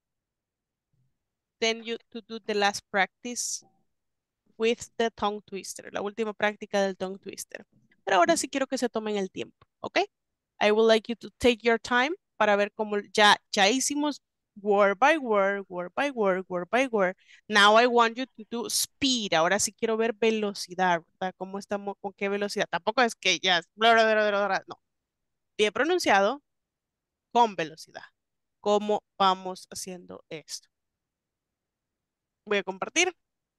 send you to do the last practice with the tongue twister, la última práctica del tongue twister. Pero ahora sí quiero que se tomen el tiempo, ¿ok? I would like you to take your time para ver cómo ya, ya hicimos Word by word, word by word, word by word. Now I want you to do speed. Ahora sí quiero ver velocidad, ¿verdad? ¿Cómo estamos? ¿Con qué velocidad? Tampoco es que ya, bla, bla, bla, bla, bla, no. Bien pronunciado, con velocidad. ¿Cómo vamos haciendo esto? Voy a compartir.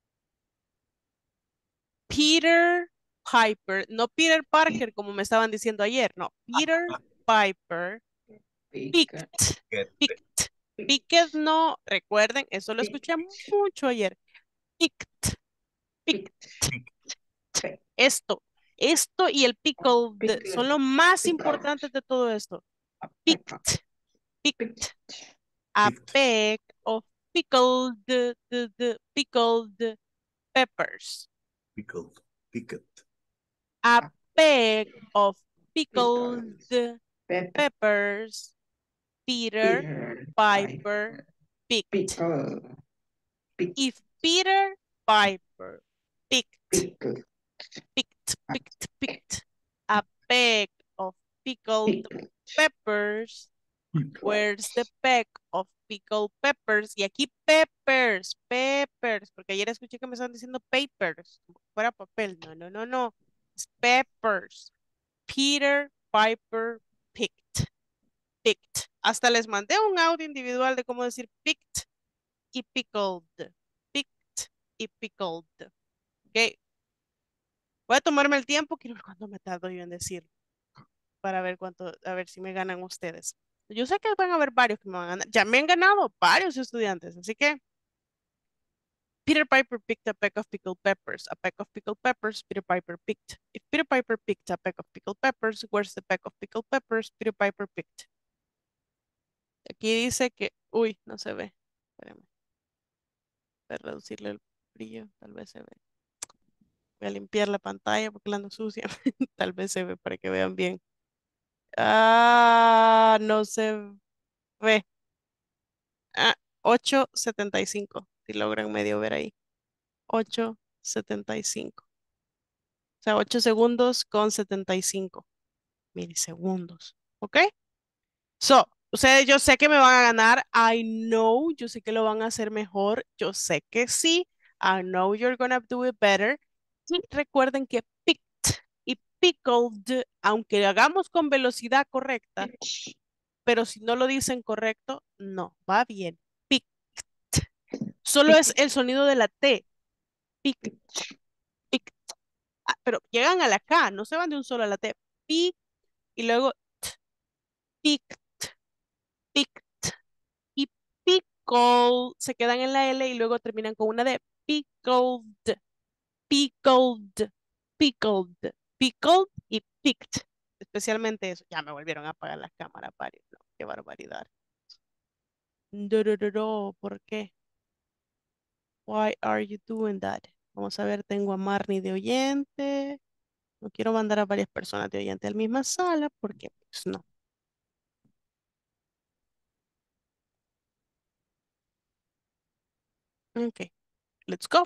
Peter Piper, no Peter Parker como me estaban diciendo ayer, no, Peter Piper Pica, picked, Get. picked, pic, picked no, recuerden, eso lo pic, escuché mucho ayer, picked, picked, pic, pic, esto, esto y el pickled son pickle, los más pickle, importantes de todo esto, pepper, picked, pic, picked, a Picked. peck of pickled, the, the pickled peppers, Pickled. Picked. a a peck of pickled pickles, pepper, peppers, Peter Peter, Piper Piper, picked. pickle, pic, If Peter Piper picked, pickle, picked, picked, picked a peck of pickled pickle, peppers, pickle, where's the peck of pickled peppers? Y aquí peppers, peppers, porque ayer escuché que me estaban diciendo papers, como si fuera papel. No, no, no, no. Es peppers. Peter Piper picked. Picked. Hasta les mandé un audio individual de cómo decir picked y pickled. Picked y pickled. Ok. Voy a tomarme el tiempo, quiero ver cuánto me tardo yo en decir para ver cuánto, a ver si me ganan ustedes. Yo sé que van a haber varios que me van a ganar. Ya me han ganado varios estudiantes, así que Peter Piper picked a peck of pickled peppers. A peck of pickled peppers, Peter Piper picked. If Peter Piper picked a peck of pickled peppers, where's the peck of pickled peppers Peter Piper picked? Aquí dice que, uy, no se ve. Espérenme, voy a reducirle el brillo, tal vez se ve. Voy a limpiar la pantalla porque la ando sucia. Tal vez se ve para que vean bien. Ah, no se ve. Ah, ocho setenta y cinco. Si logran medio ver ahí. Ocho setenta y cinco. O sea, ocho segundos con setenta y cinco milisegundos. ¿Ok? So, ustedes yo sé que me van a ganar. I know, yo sé que lo van a hacer mejor. Yo sé que sí. I know you're gonna do it better. Y recuerden que picked y pickled, aunque hagamos con velocidad correcta, pitch, pero si no lo dicen correcto, no, va bien. Picked. Solo es pitch, el sonido de la T. Picked, pitch, picked. Ah, pero llegan a la K, no se van de un solo a la T. Pick y luego t, picked, picked. Y pickle se quedan en la L y luego terminan con una D. Pickled, pickled, pickled, pickled y picked. Especialmente eso. Ya me volvieron a apagar las cámaras varios. No, qué barbaridad. Dorororo, ¿por qué? Why are you doing that? Vamos a ver, tengo a Marnie de oyente. No quiero mandar a varias personas de oyente a la misma sala porque pues no. Ok, let's go.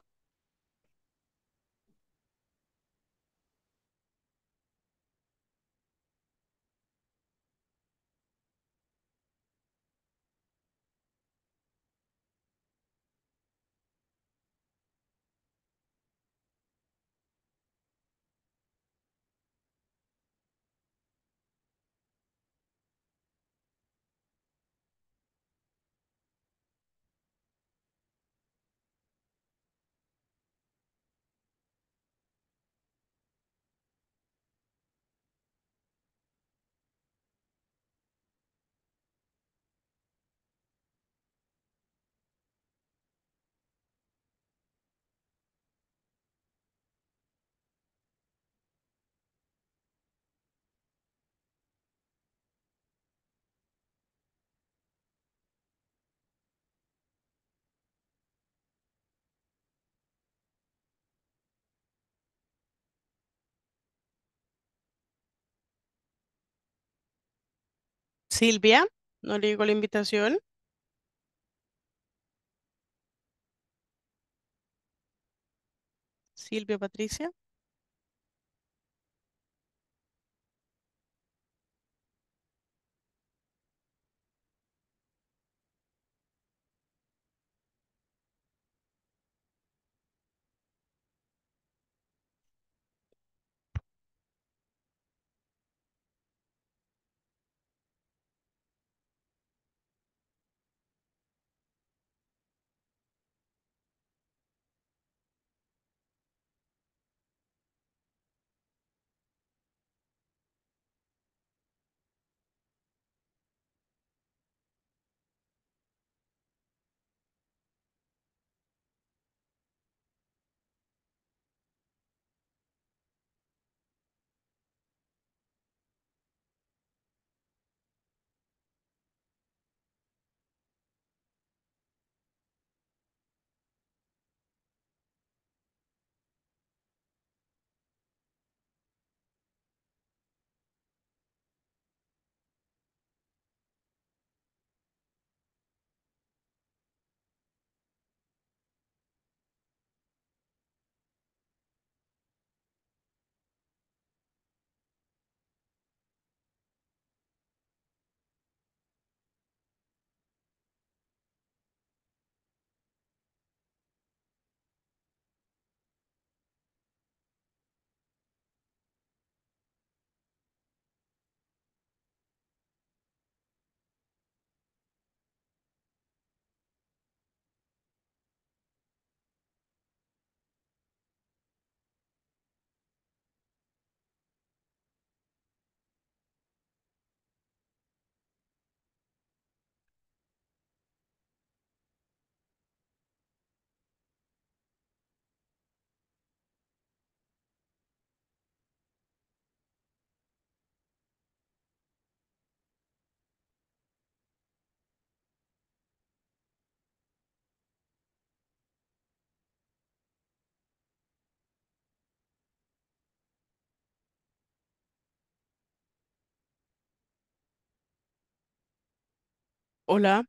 Silvia, no le digo la invitación. Silvia Patricia. Hola.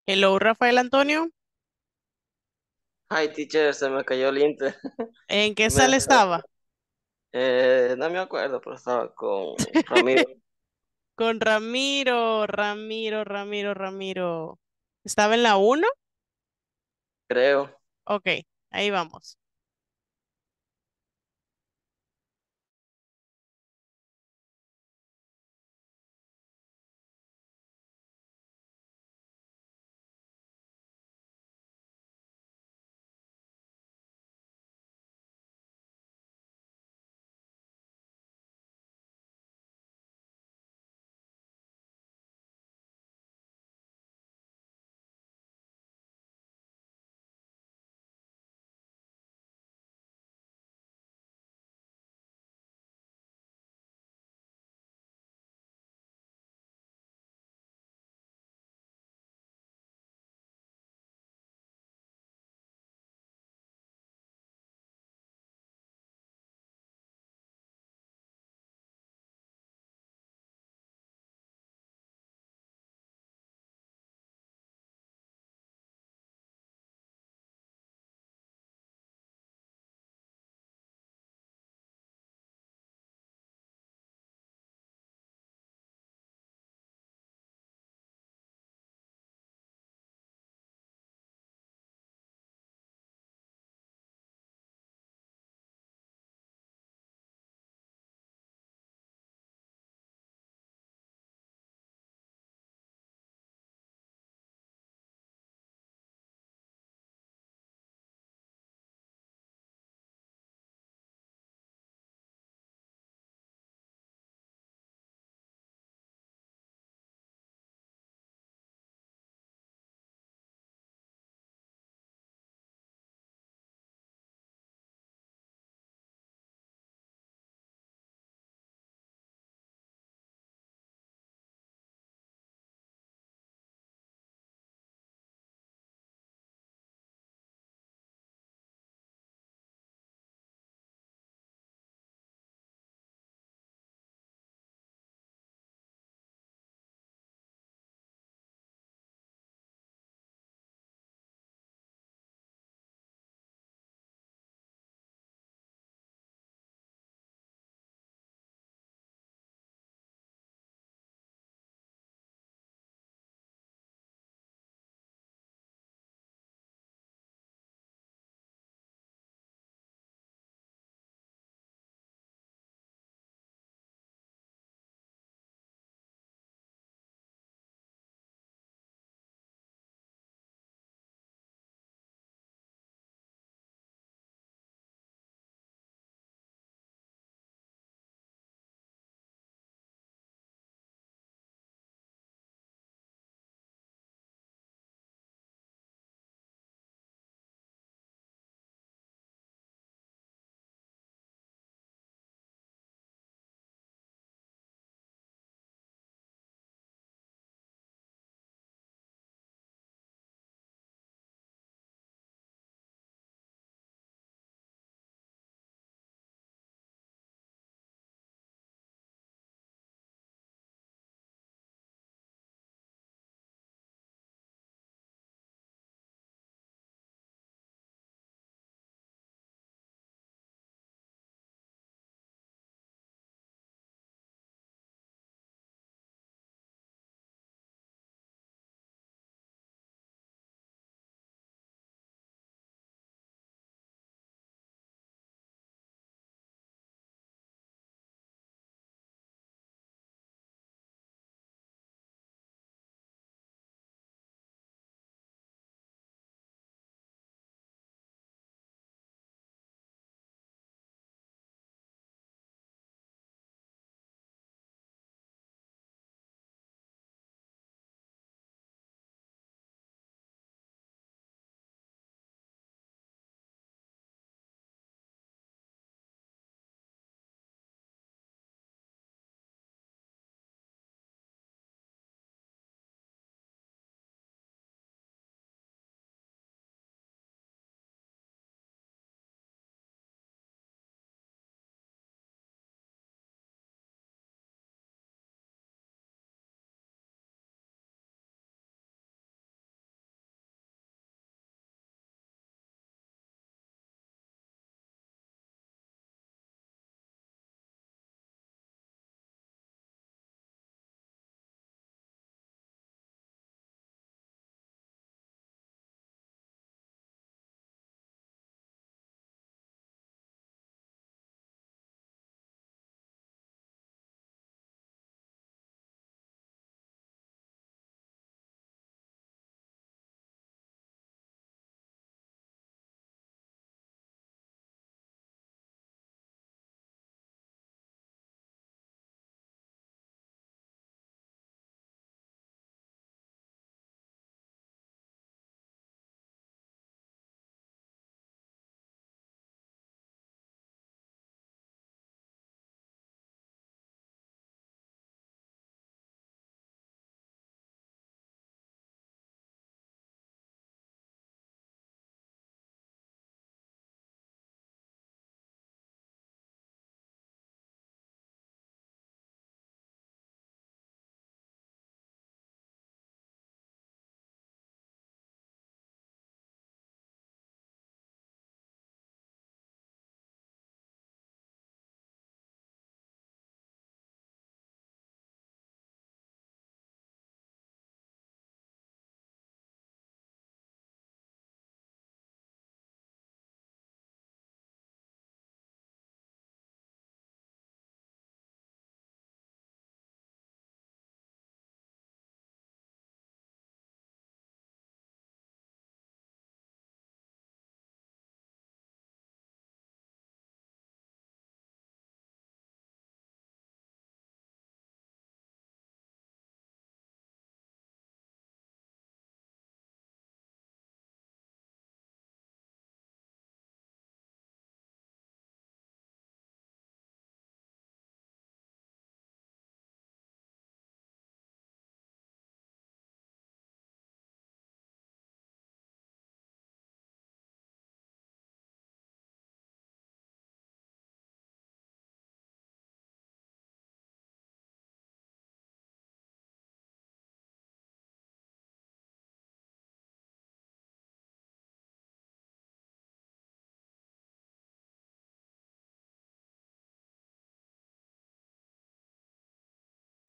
Hello, Rafael Antonio. Hi, teacher, se me cayó el Inter. ¿En qué Me- sala estaba? eh, no me acuerdo, pero estaba con Ramiro, Con Ramiro, Ramiro, Ramiro, Ramiro. ¿Estaba en la uno? creo. Ok, ahí vamos.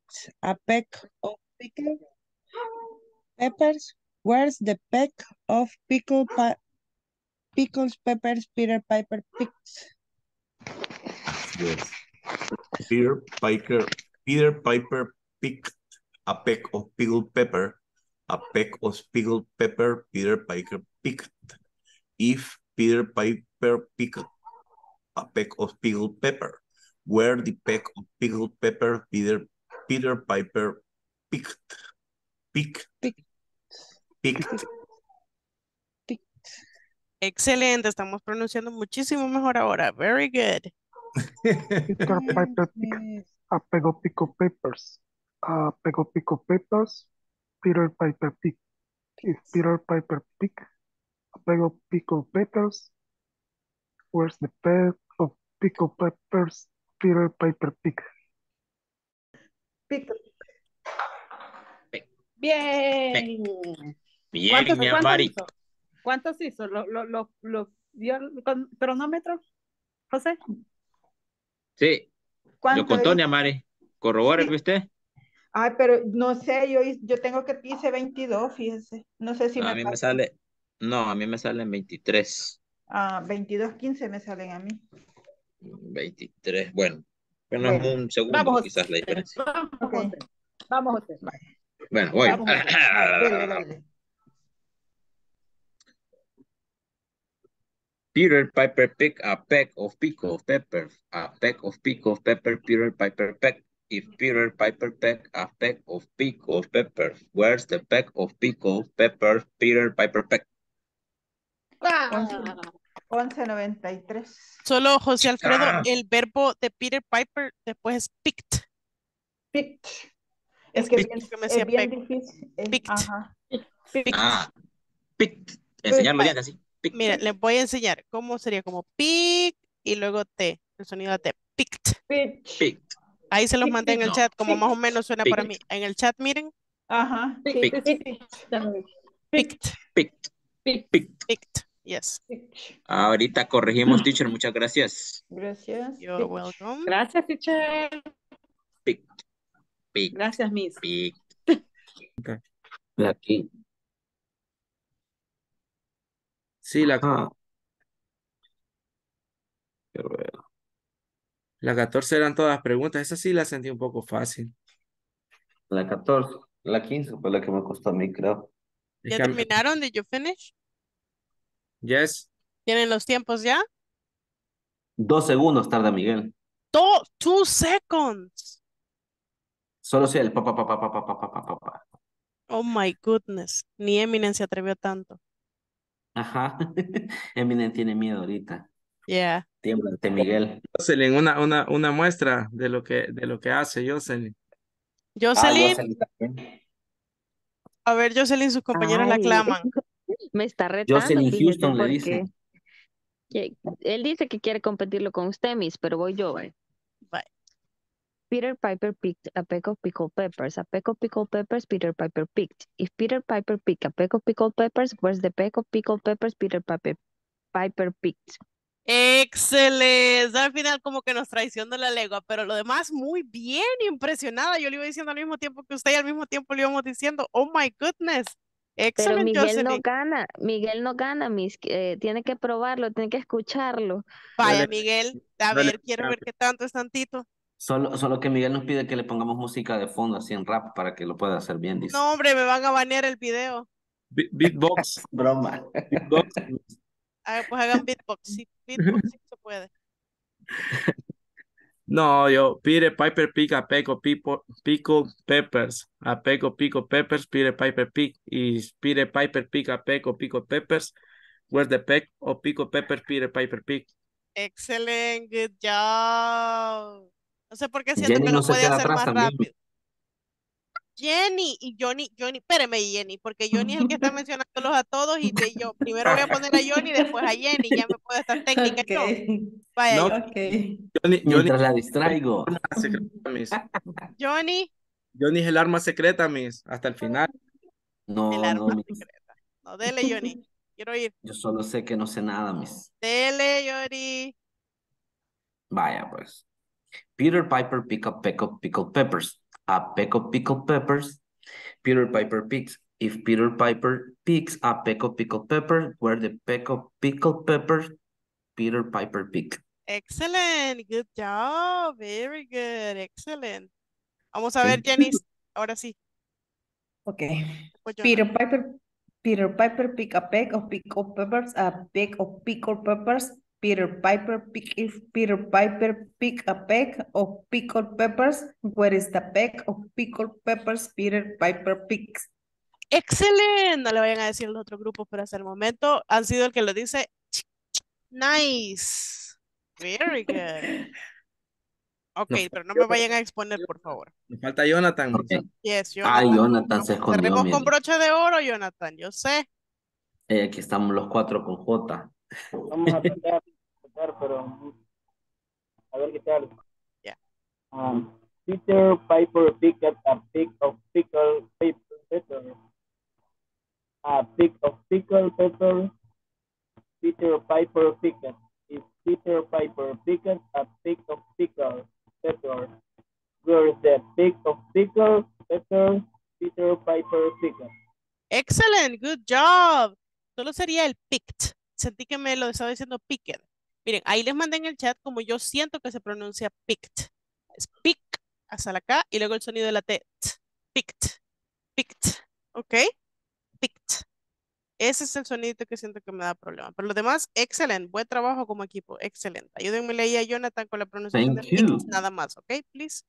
a peck of pickled peppers. Where's the peck of pickled pa- pickled peppers Peter Piper picks? Yes. Peter Piper, Peter Piper picked a peck of pickled pepper. A peck of pickled pepper Peter Piper picked. If Peter Piper picked a peck of pickled pepper, where the peck of pickled pepper Peter Peter Piper picked. Picked. Picked. Picked. Excelente, estamos pronunciando muchísimo mejor ahora. Very good. Peter Piper picked a peck of pickled peppers. A peck of pickled peppers, Peter Piper picked. If Peter Piper picked a peck of pickled peppers, where's the peck of pickled peppers Peter Piper picked? Pick. Pick. Bien. Bien, ¿Cuántos, mi cuántos Mari. hizo? ¿Cuántos hizo? ¿Lo, lo, lo, lo dio el con- cronómetro, José? Sí, lo ¿Cuánto contó, hice? Mari. Corrobore Sí. usted. Ay, pero no sé, yo, hice- yo tengo que hice veintidós, fíjese. No sé si No, me a mí me pasó. sale, no, a mí me salen veintitrés. Ah, veintidós, quince me salen a mí. veintitrés, bueno. Bueno, es Bueno, un segundo Vamos, quizás la José. diferencia. Vamos, ok. José. Vamos, José. Bueno, voy. Vamos, José. Vaya, dele, dele. Peter Piper picked a peck of pickled pepper. A peck of pickled pepper Peter Piper pecked. If Peter Piper pecked a peck of pickled pepper, where's the peck of pickled pepper Peter Piper pecked? Ah, once noventa y tres. Solo José Alfredo, Ah. el verbo de Peter Piper después es picked. Picked. Es que Es bien- que me es decía bien peck. difícil. Es- Picked. ajá. Picked. Ah, picked. Enseñarlo bien así. Picked. Mira, les voy a enseñar cómo sería como pick y luego T, el sonido de T. Picked. Pitch. Picked. Ahí se los Pick, mandé en el no. chat, como más o Picked. menos suena para Picked. mí. En el chat, miren, Ajá. Sí, Picked. sí, sí. ya lo vi. picked, Picked. Pick. Picked. picked. Yes, Pitch. Ahorita corregimos, teacher. Muchas gracias. Gracias. you're Pitch. welcome. Gracias, teacher. Picked. Picked. Gracias, Miss. Picked. De aquí. Sí, la, Ah. Quiero ver. la catorce eran todas preguntas. Esa sí la sentí un poco fácil. La catorce. La quince fue la que me costó a mí, creo. Es ¿Ya que a mí- terminaron? Did you finish? Yes. ¿Tienen los tiempos ya? Dos segundos tarda Miguel. Do- two seconds. Solo sea el pa pa pa pa pa pa pa pa pa pa. Oh my goodness. Ni Eminem se atrevió tanto. Ajá. Eminem tiene miedo ahorita. Yeah. Tiémblate, Miguel. Jocelyn, una, una, una muestra de lo que, de lo que hace Jocelyn. Ah, Jocelyn, Jocelyn también. a ver, Jocelyn, sus compañeros la Ay, claman. me está retando, Jocelyn fíjese, Houston le porque dice. que- él dice que quiere competirlo con usted, Miss, pero voy yo. ¿vale? Bye. Peter Piper picked a peck of pickled peppers. A peck of pickled peppers Peter Piper picked. If Peter Piper picked a peck of pickled peppers, where's the peck of pickled peppers Peter Piper, Piper picked? Excelente. Al final como que nos traicionó la lengua, pero lo demás muy bien, impresionada. Yo le iba diciendo al mismo tiempo que usted y al mismo tiempo le íbamos diciendo, oh my goodness. Pero Excelente, Miguel no Jocelyn. gana, Miguel no gana, Miss. eh, tiene que probarlo, tiene que escucharlo. Vaya, Dale. Miguel. A Dale. ver, quiero ver qué tanto es tantito. Solo, solo que Miguel nos pide que le pongamos música de fondo, así en rap, para que lo pueda hacer bien, dice. No, hombre, me van a banear el video. Be- Beatbox. Broma. Beatbox. Ah, pues hagan beatbox. Sí, beatbox sí se puede. No, yo, Peter Piper pick a peck of pico, pico peppers. A peck of pico peppers, Peter Piper pick. Y Peter Piper pick a peck of pico peppers. Where's the peck of pico peppers Peter Piper pick? Excelente, good job. No sé por qué siento Jenny que no lo se puede queda hacer atrás más también. rápido. Jenny y Johnny, Johnny, espérame Jenny, porque Johnny es el que está mencionándolos a todos y de yo primero voy a poner a Johnny, después a Jenny, ya me puedo estar técnica yo. Ok. Vaya, No, Johnny. Ok. Johnny, Johnny, Mientras la distraigo. es el arma secreta, Miss. Johnny, Johnny es el arma secreta, Miss. Hasta el final. el No, no, arma Miss. secreta. No, dele Johnny, quiero ir. Yo solo sé que no sé nada, Miss. Dele Johnny. Vaya, pues. Peter Piper pick a peck of pickled peppers. a peck of pickled peppers, Peter Piper picks. If Peter Piper picks a peck of pickled pepper, where the peck of pickled peppers Peter Piper picked. Excellent. Good job. Very good. Excellent. Vamos a ver, Thank you. Janice. Ahora sí. Okay. Pues Peter Jonathan. Piper Peter Piper pick a peck of pickled peppers, a peck of pickled peppers. Peter Piper pick if Peter Piper pick a peck of pickled peppers, where is the peck of pickled peppers Peter Piper picks? Excelente. No le vayan a decir los otros grupos, pero hasta el momento han sido el que lo dice. Nice. Very good. Ok, Nos, pero no me vayan a exponer, por favor. nos falta Jonathan. Okay. Yes, Ah, Jonathan. Jonathan se escondió, Cerremos con mire. broche de oro, Jonathan. Yo sé. Eh, aquí estamos los cuatro con J. Vamos a tratar, tratar, pero a ver qué tal. Yeah. Um, Peter Piper picked a pick of pickled pepper. A pick of pickled pepper. Peter Piper picked. If Peter Piper picked a pick of pickled pepper, where is the pick of pickled pepper Peter Piper picked? Excellent, good job. Solo sería el picked. Sentí que me lo estaba diciendo picked. Miren, ahí les mandé en el chat como yo siento que se pronuncia picked. Es pick hasta la K y luego el sonido de la T. T. Picked, picked. ¿Ok? Picked. Ese es el sonidito que siento que me da problema. Pero lo demás, excelente. Buen trabajo como equipo. Excelente. Ayúdenme ahí a Jonathan con la pronunciación de Thank you. picked nada más. ¿Ok? Please.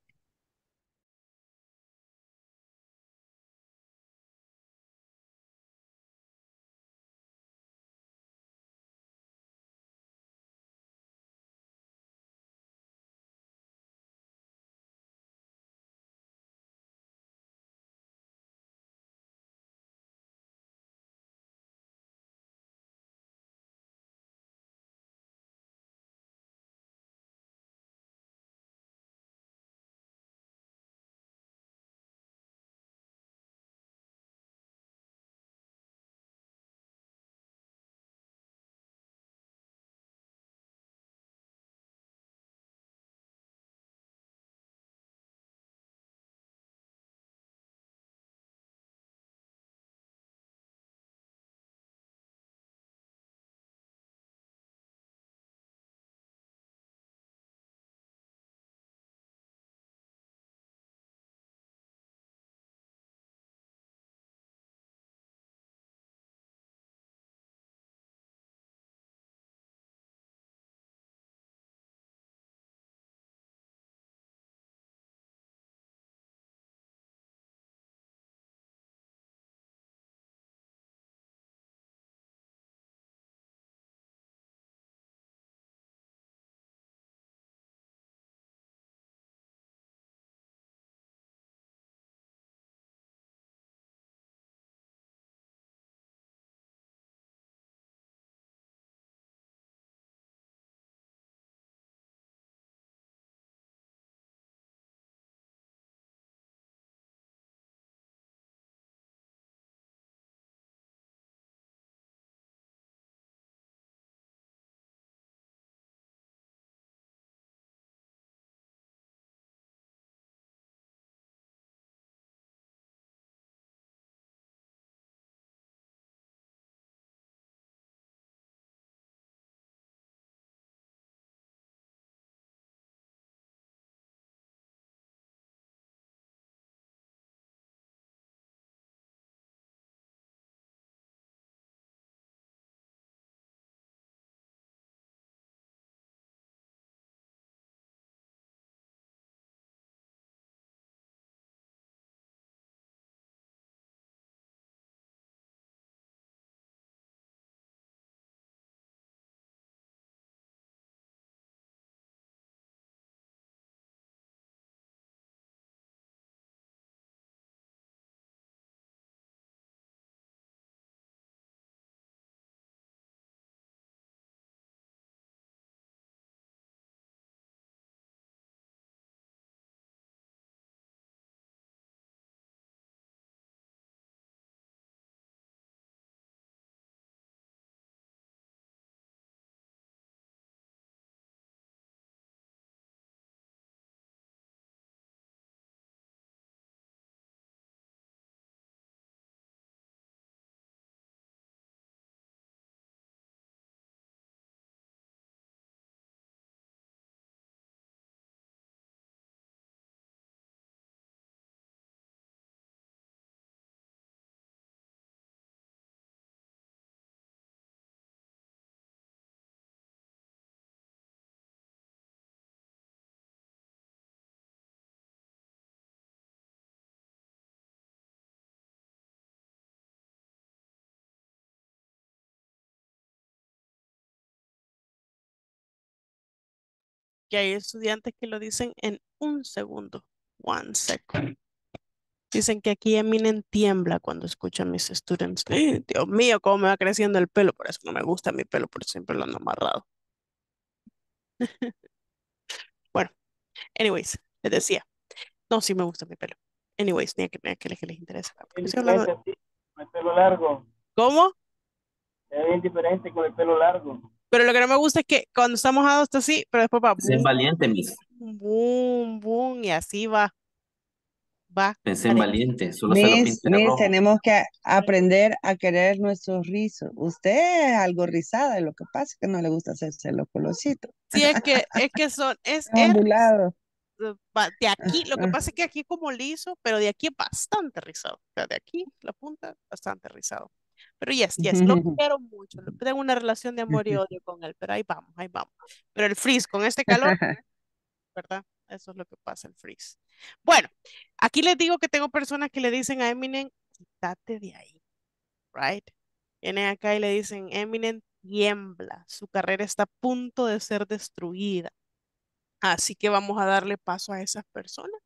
que hay estudiantes que lo dicen en un segundo. One second. Dicen que aquí Eminem tiembla cuando escucha a mis students. Dios mío, cómo me va creciendo el pelo. Por eso no me gusta mi pelo, por siempre lo ando amarrado. Bueno, anyways, les decía. No, sí me gusta mi pelo. Anyways, ni a que, ni a que les, que les interesa. Porque Es estoy hablando de- diferente así, con el pelo largo. ¿Cómo? Es bien diferente con el pelo largo. Pero lo que no me gusta es que cuando está mojado está así, pero después va Pensé en boom, valiente, Miss. boom, boom, y así va, va. Pensé en valiente. Solo se lo Miss, pinté de Miss, rojo. tenemos que aprender a querer nuestros rizos. Usted es algo rizada, y lo que pasa es que no le gusta hacerse los colorcitos. Sí, es que, es que son, es, es Ondulado. eh, va- de aquí, lo que pasa es que aquí como liso, pero de aquí es bastante rizado. O sea, de aquí, la punta, bastante rizado. Pero yes, yes, lo quiero mucho. lo- Tengo una relación de amor y odio con él, pero ahí vamos, ahí vamos. Pero el freeze con este calor, ¿verdad? Eso es lo que pasa, el freeze. Bueno, aquí les digo que tengo personas que le dicen a Eminem, quítate de ahí, right? Vienen acá y le dicen, Eminem tiembla, su carrera está a punto de ser destruida. Así que vamos a darle paso a esas personas.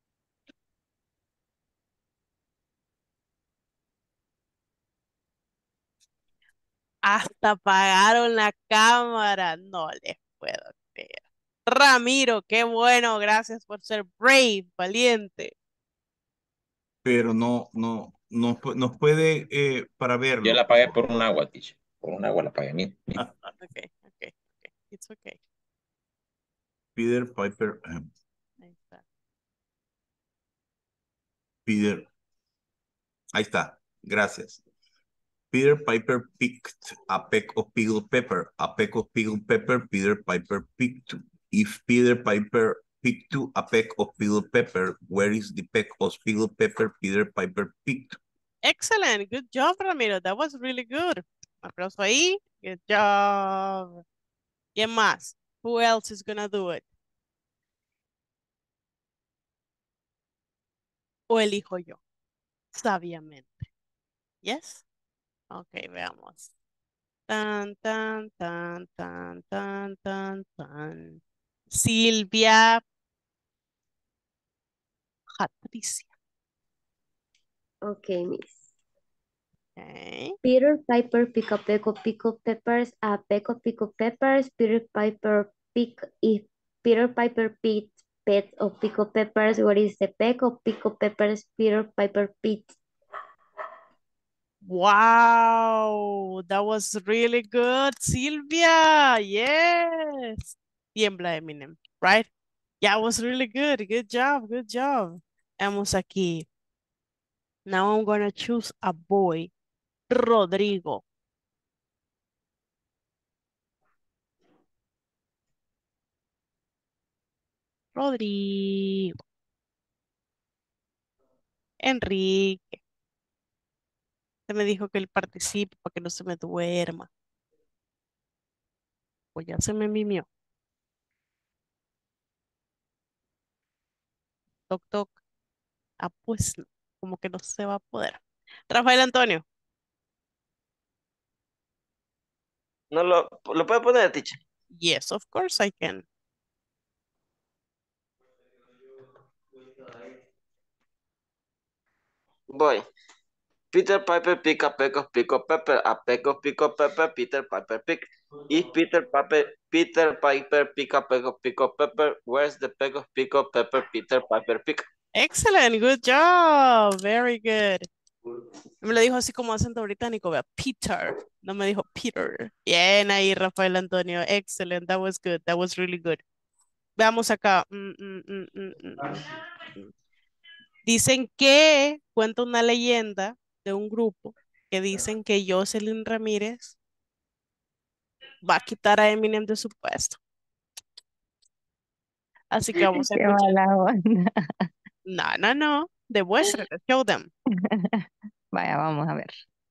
Hasta apagaron la cámara. No les puedo creer. Ramiro, qué bueno. Gracias por ser brave, valiente. Pero no, no, no pu- nos puede eh, para Yo verlo. la pagué por un agua, teacher. Por un agua la pagué. Ni, ni. Ok, ok, ok. It's okay. Peter Piper, eh, Ahí está. Peter, ahí está, gracias. Peter Piper picked a peck of pickled pepper. A peck of pickled pepper, Peter Piper picked. If Peter Piper picked a peck of pickled pepper, where is the peck of pickled pepper Peter Piper picked? Excellent. Good job, Ramiro. That was really good. Aplauso ahí. Good job. ¿Quién más? Who else is gonna do it? O elijo yo, sabiamente. Yes? Ok, veamos. Tan, tan, tan, tan, tan, tan, tan. Silvia Patricia. Okay, Miss. Okay. Peter Piper pick a peck of pickled peppers, a peck of pickled peppers. Peter Piper pick if Peter Piper picked peck of pickled peppers. What is the peck of pickled peppers Peter Piper picked? Wow, that was really good, Silvia. Yes. Tiembla Eminem, right? Yeah, it was really good. Good job, good job. Vamos aquí. Now I'm gonna choose a boy. Rodrigo. Rodrigo. Enrique. Se me dijo que él participe para que no se me duerma. Pues ya se me mimió. Toc, toc. Ah, pues no, como que no se va a poder. Rafael Antonio. No lo, lo puede poner, teacher. Yes, of course I can. Voy. Peter Piper pick a peck of pickled pepper. A peck of pickled pepper, Peter Piper pick. If Peter Piper Peter Piper pick a peck of pickled pepper, where's the peck of pickled pepper Peter Piper pick? Excellent, good job. Very good. Me lo dijo así como acento británico, vea. Peter. No me dijo Peter. Bien ahí, Rafael Antonio. Excellent. That was good. That was really good. Veamos acá. Mm, mm, mm, mm, mm, mm, mm. Dicen que, cuenta una leyenda de un grupo que dicen que Jocelyn Ramírez va a quitar a Eminem de su puesto. Así que vamos a Qué escuchar. mala onda. No, no, no. Demuéstrate. Show them. Vaya, vamos a ver.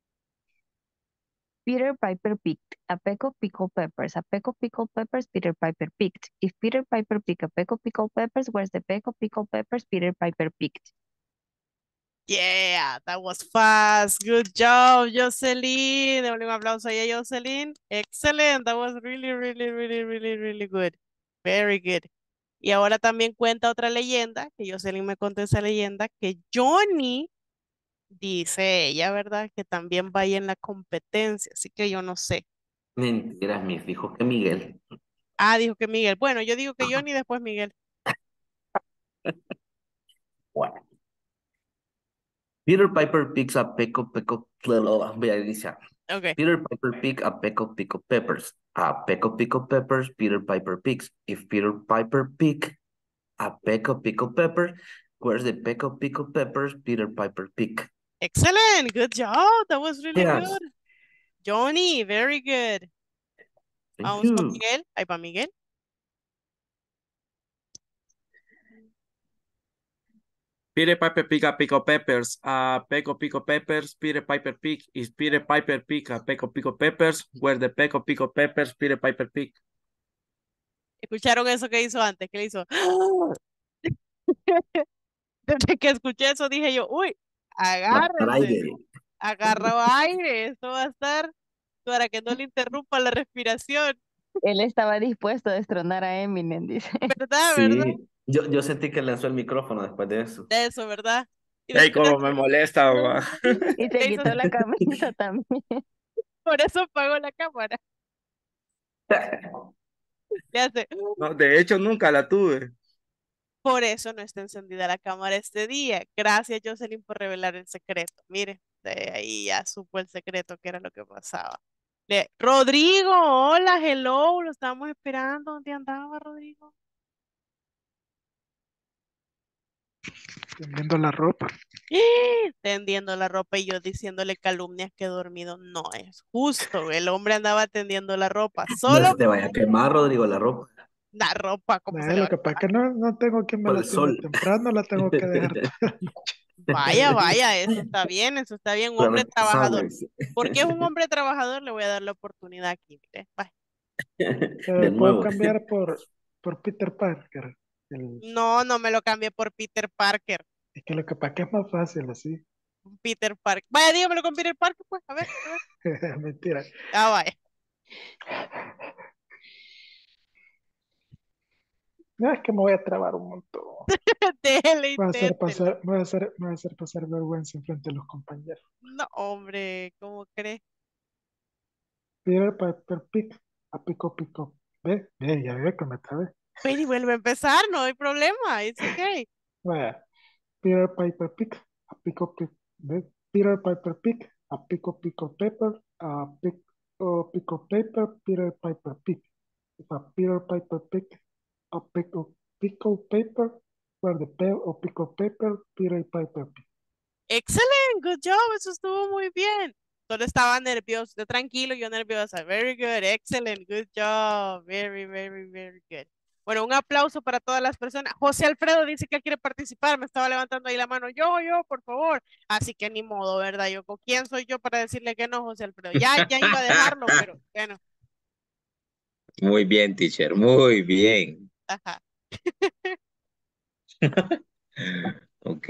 Peter Piper picked a peck of pickled peppers. A peck of pickled peppers Peter Piper picked. If Peter Piper picked a peck of pickled peppers, where's the peck of pickled peppers Peter Piper picked? Yeah, that was fast. Good job, Jocelyn. Démosle un aplauso ahí a Jocelyn. Excellent. That was really, really, really, really, really good. Very good. Y ahora también cuenta otra leyenda, que Jocelyn me contó esa leyenda, que Johnny, dice ella, ¿verdad? Que también va ahí en la competencia, así que yo no sé. Mentiras, mis dijo que Miguel. Ah, dijo que Miguel. Bueno, yo digo que Johnny, después Miguel. Bueno. Peter Piper picks a peck of pickle. Voy a iniciar. Okay. Peter Piper pick a peck of pickled peppers. A peck of pickled peppers, Peter Piper picks. If Peter Piper pick a peck of pickled pepper, where's the peck of pickled peppers Peter Piper pick? Excellent. Good job. That was really Yes. good. Johnny, very good. Thank Vamos con you. Miguel. Ahí va Miguel. Peter Piper pick a pickle peppers, a peck of pickle peppers, Peter Piper pick. Is Peter Piper pick a peck of pickle peppers? Where the peck of pickle peppers Peter Piper pick? ¿Escucharon eso que hizo antes? ¿Qué le hizo? Desde que escuché eso dije yo, uy, Matar agárrense. aire. Agarró aire. Esto va a estar para que no le interrumpa la respiración. Él estaba dispuesto a destronar a Eminem, dice. ¿Verdad? ¿Verdad? Sí, yo, yo sentí que lanzó el micrófono después de eso. De eso, ¿verdad? Y Ey, después de cómo me molesta, mamá. Y se ¿qué hizo? quitó la camisa también. Por eso apagó la cámara. Le hace. No, de hecho, nunca la tuve. Por eso no está encendida la cámara este día. Gracias, Jocelyn, por revelar el secreto. Mire, de ahí ya supo el secreto, que era lo que pasaba. Le- Rodrigo, hola, hello, lo estábamos esperando. ¿Dónde andaba, Rodrigo? Tendiendo la ropa. Tendiendo la ropa y yo diciéndole calumnias que dormido no es justo. El hombre andaba tendiendo la ropa. No Solo se te vaya a quemar, Rodrigo, la ropa. la ropa, como Eh, se le lo va a que pasa es quemar. que no, no tengo quien me Por la el tienda sol. temprano, la tengo que dejar. Vaya, vaya, eso está bien, eso está bien. Un hombre Puramente trabajador. sándwich. Porque es un hombre trabajador, le voy a dar la oportunidad aquí. Mire. Vaya. Eh, De puedo nuevo. cambiar por, por Peter Parker. El- No, no me lo cambié por Peter Parker. es que lo que pasa es que es más fácil así. Peter Parker. Vaya, dígamelo con Peter Parker, pues. A ver, a ver. Mentira. Ah, vaya. No, es que me voy a trabar un montón. Dele, Me voy a hacer inténtelo. pasar, me voy a hacer, me voy a hacer pasar vergüenza en frente de los compañeros. No, hombre, ¿cómo crees? Peter Piper pick a pico pico. Ve, ve, ya ve que me trabé. Ven y vuelve a empezar, no hay problema, it's okay. Vaya. Peter Piper pick a pico pico. Ve, Peter Piper pick a pico pico paper a pico pico paper. Peter Piper pick. If a Peter Piper pick a pico pico paper, where the pen o pico paper, Peter Piper pick. Excelente, good job, eso estuvo muy bien. Solo estaba nervioso, esté tranquilo, yo nerviosa. Very good, excellent, good job. Very, very, very good. Bueno, un aplauso para todas las personas. José Alfredo dice que él quiere participar, me estaba levantando ahí la mano. Yo, yo, por favor. Así que ni modo, ¿verdad? Yo, ¿quién soy yo para decirle que no, José Alfredo? Ya, ya iba a dejarlo, pero bueno, Muy bien, teacher, muy bien. ajá. Ok.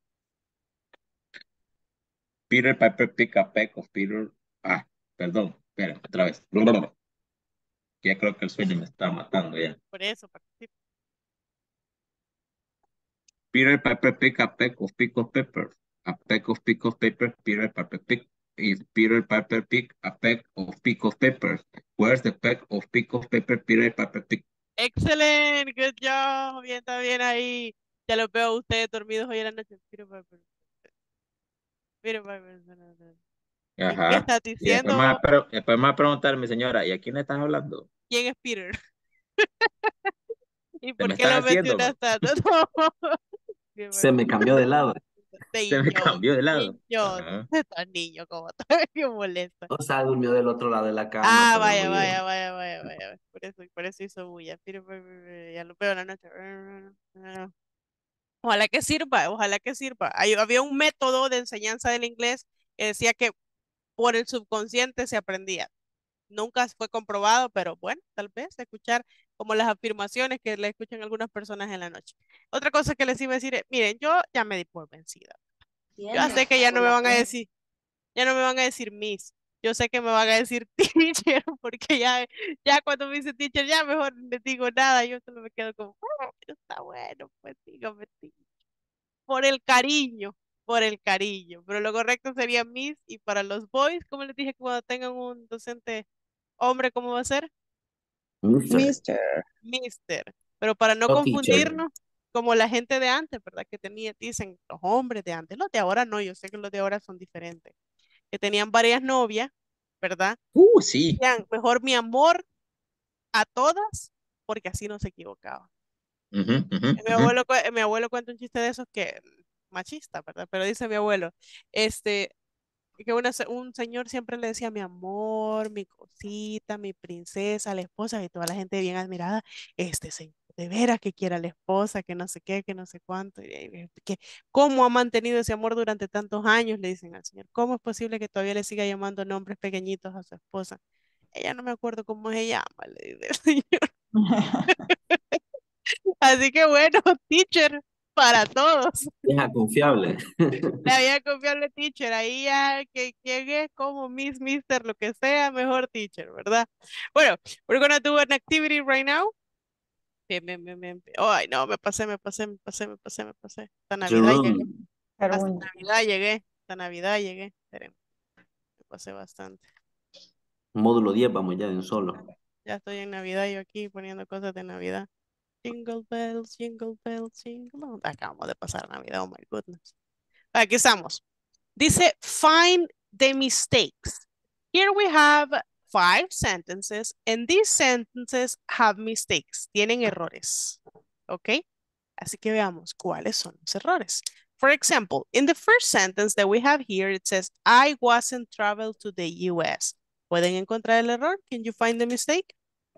Peter Piper pick a peck of Peter. Ah, perdón, espera, otra vez. Ya creo que el sueño me está matando ya. Por eso participo. Peter Piper pick a peck of pickled peppers. A peck of pickled peppers, Peter Piper pick. If Peter Piper pick a peck of pickled peppers, where's the peck of pickled pepper Peter Piper pick? Excelente, good job. Bien, está bien ahí. Ya los veo a ustedes dormidos hoy en la noche. Peter Piper. Peter Piper. ¿Y qué Ajá. estás Y después diciendo? me, va a pre- después me va a preguntar mi señora, ¿y a quién le estás hablando? ¿Quién es Peter? ¿Y ¿Se por me qué estás lo haciendo? mencionas tanto? No. Qué Se me cambió de lado. Se me niño, cambió de lado. niño, Ajá. estás niño, como qué molesta. O sea, durmió del otro lado de la cama Ah, por el vaya, ruido. vaya, vaya, vaya, vaya. Por eso, por eso hizo bulla. Peter, ya lo veo en la noche. Ojalá que sirva, ojalá que sirva. Hay- había un método de enseñanza del inglés que decía que por el subconsciente se aprendía. Nunca fue comprobado, pero bueno, tal vez escuchar como las afirmaciones que le escuchan algunas personas en la noche. Otra cosa que les iba a decir es, miren, yo ya me di por vencida. Yo sé que ya no me van a decir, ya no me van a decir Miss. Yo sé que me van a decir teacher, porque ya, ya cuando me dice teacher, ya mejor no les digo nada. Yo solo me quedo como, "Ah, pero está bueno, pues dígame teacher". Por el cariño, por el cariño. Pero lo correcto sería Miss. Y para los boys, como les dije, cuando tengan un docente hombre, ¿cómo va a ser? Mister Mister. Mister. Pero para no o teacher. confundirnos, como la gente de antes, ¿verdad? Que tenía, dicen los hombres de antes, los de ahora no, yo sé que los de ahora son diferentes. Que tenían varias novias, ¿verdad? Uh, sí. Decían, mejor mi amor a todas, porque así no se equivocaba. Ujú, ujú, Mi ujú. abuelo, cue- mi abuelo cuenta un chiste de esos que machista, ¿verdad? Pero dice mi abuelo, este, que una se- un señor siempre le decía mi amor, mi cosita, mi princesa, la esposa, y toda la gente bien admirada, este señor, de veras que quiera a la esposa, que no sé qué, que no sé cuánto, y, y- que cómo ha mantenido ese amor durante tantos años, le dicen al señor, ¿cómo es posible que todavía le siga llamando nombres pequeñitos a su esposa? Ella no me acuerdo cómo se llama, le dice el señor. Así que bueno, teacher, para todos. Vieja confiable. La vieja confiable teacher, ahí ya que llegue como Miss, Mister, lo que sea, mejor teacher, ¿verdad? Bueno, we're gonna do an activity right now. Bien, bien, bien, bien. bien. Ay, no, me pasé, me pasé, me pasé, me pasé, me pasé. Hasta Navidad llegué. Jerome. Hasta Navidad llegué. Hasta Navidad llegué. Espérenme, me pasé bastante. Módulo diez, vamos ya de un solo. Ya estoy en Navidad yo aquí poniendo cosas de Navidad. Jingle bells, jingle bells, jingle bells. Acabamos de pasar Navidad, oh my goodness. Aquí estamos. Dice, find the mistakes. Here we have five sentences, and these sentences have mistakes. Tienen errores. ¿Ok? Así que veamos cuáles son los errores. For example, in the first sentence that we have here, it says, I wasn't traveled to the U S. ¿Pueden encontrar el error? Can you find the mistake?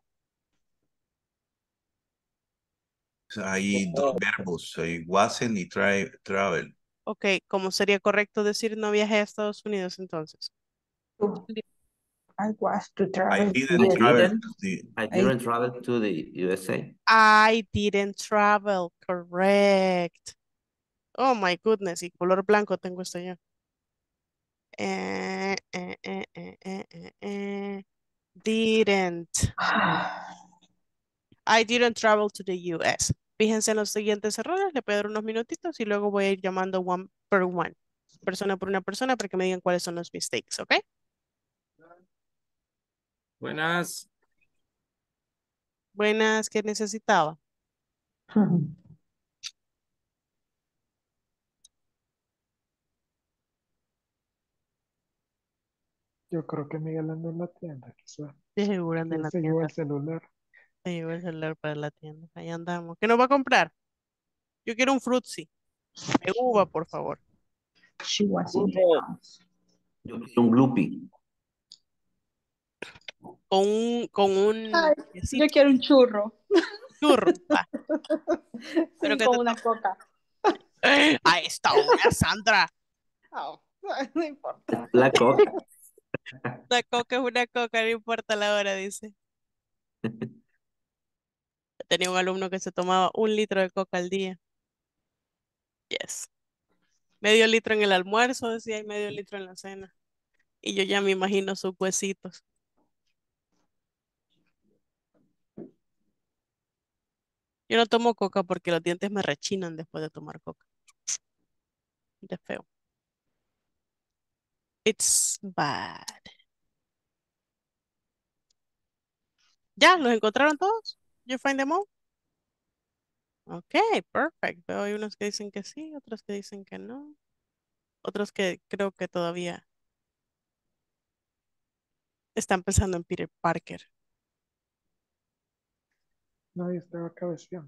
Hay dos verbos, hay wasn't y try, travel. Ok, ¿cómo sería correcto decir no viajé a Estados Unidos entonces? I was to I travel to didn't I the travel didn't. to the, I didn't travel to the U S A. I didn't travel, correct. Oh my goodness, y color blanco tengo esto yo. Eh, eh, eh, eh, eh, eh, eh. Didn't. I didn't travel to the U S. Fíjense en los siguientes errores, le voy a dar unos minutitos y luego voy a ir llamando one per one. Persona por una persona para que me digan cuáles son los mistakes, ¿ok? Buenas. Buenas, ¿qué necesitaba? Yo creo que Miguel anda en la tienda, quizá. De seguro anda en Que la se llevó tienda. el celular. Se llevó el celular para la tienda. Ahí andamos. ¿Qué nos va a comprar? Yo quiero un frutzi. De uva, por favor. She was in the house. Yo quiero un Gloopy. Con un, con un Ay, yo quesito, quiero un churro. churro. Va. Pero Sí, que con te una toque. coca. A esta hora, Sandra. Oh, no importa. La coca. La coca es una coca, no importa la hora, dice. Tenía un alumno que se tomaba un litro de coca al día. Yes. Medio litro en el almuerzo, decía, y medio litro en la cena. Y yo ya me imagino sus huesitos. Yo no tomo coca porque los dientes me rechinan después de tomar coca. De feo. It's bad. ¿Ya? ¿Los encontraron todos? You find them all? Ok, perfect. Veo hay unos que dicen que sí, otros que dicen que no. Otros que creo que todavía están pensando en Peter Parker. Nadie estaba cabeceando.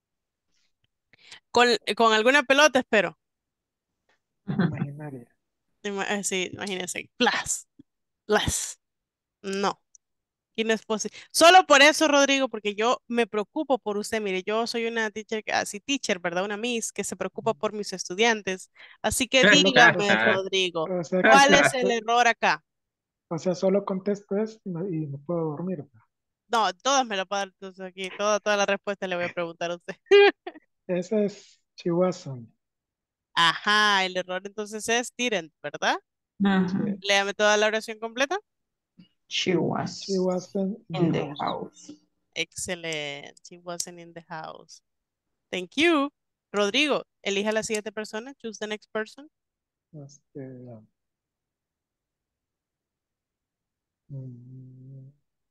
Con, con alguna pelota, espero. Imaginaria. Ima- eh, Sí, imagínense. Plus. Plus. No. Y no es posible. Solo por eso, Rodrigo, porque yo me preocupo por usted. Mire, yo soy una teacher, que- así teacher, ¿verdad? Una miss que se preocupa por mis estudiantes. Así que Solo dígame, contesto. Rodrigo, O sea, ¿cuál es contesto. el error acá? O sea, solo contesto esto y no, y no puedo dormir. ¿Va? No, todas me lo puedo dar entonces aquí. Toda, toda la respuesta le voy a preguntar a usted. Esa es Chihuahua. Ajá, el error entonces es didn't, ¿verdad? Ujú. Léame toda la oración completa. She was She wasn't in in the the house. house. Excelente. She wasn't in the house. Thank you. Rodrigo, elija la siguiente persona. Choose the next person. Este, mm,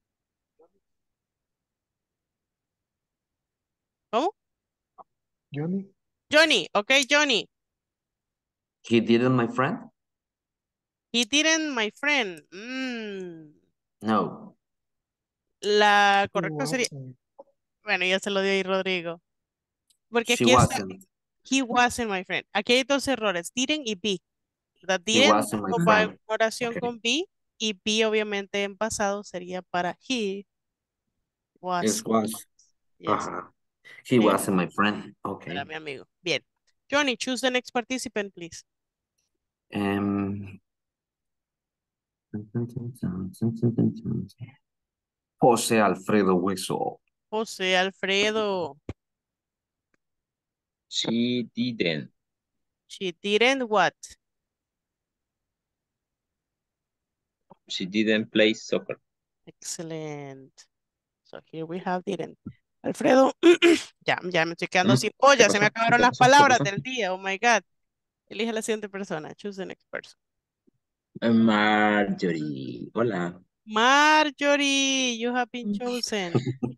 ¿Cómo? Johnny. Johnny. Ok, Johnny. He didn't, my friend? He didn't, my friend. Mm, No. La He correcta sería... wasn't. Bueno, ya se lo dio ahí Rodrigo. Porque She aquí está... wasn't. He wasn't, my friend. Aquí hay dos errores. Didn't y be. ¿Verdad? He Didn't wasn't my o va en friend. oración Okay. con be. Y be, obviamente, en pasado sería para he was. It was. Yes. Uh, he Mi, wasn't my friend. Okay. era mi amigo. Bien. Johnny, choose the next participant, please. Um, José Alfredo Hueso. José Alfredo. She didn't. She didn't what? She didn't play soccer. Excellent. So here we have didn't. Alfredo, ya, ya me estoy quedando Mm, sin ¿Qué olla, se me pasó? acabaron ¿Qué las pasó? ¿Qué palabras pasó? del día. Oh my God. Elige la siguiente persona. Choose the next person. Marjorie. Hola. Marjorie, you have been chosen.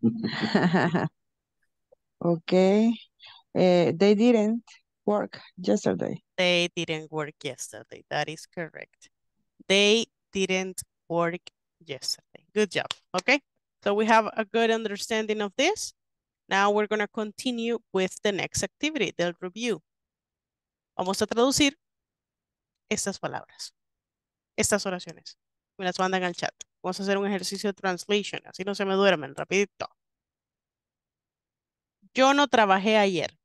Okay. Uh, they didn't work yesterday. They didn't work yesterday. That is correct. They didn't work yesterday. Good job. Okay. So we have a good understanding of this. Now we're going to continue with the next activity, the review. Vamos a traducir estas palabras, estas oraciones. Me las mandan al chat. Vamos a hacer un ejercicio de translation, así no se me duermen, rapidito. Yo no trabajé ayer.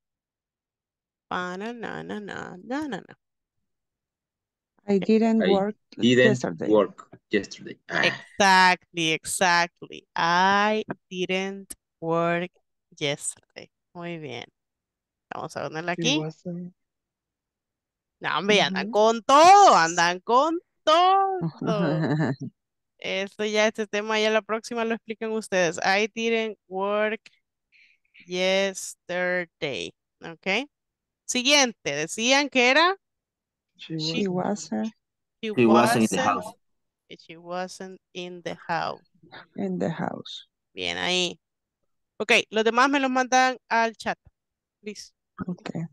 Ba-na-na-na-na-na-na. I didn't I work didn't yesterday. work yesterday. Ah, Exactly, exactly. I didn't work yesterday. Muy bien. Vamos a ponerla She aquí. wasn't. No, hombre, andan Ujú. con todo, andan con todo. Esto ya, este tema ya la próxima lo explican ustedes. I didn't work yesterday. ¿Ok? Siguiente, decían que era She She wasn't. wasn't she He wasn't in the wasn't, house. she wasn't in the house. in the house. Bien, ahí. Ok, los demás me los mandan al chat, please. Okay.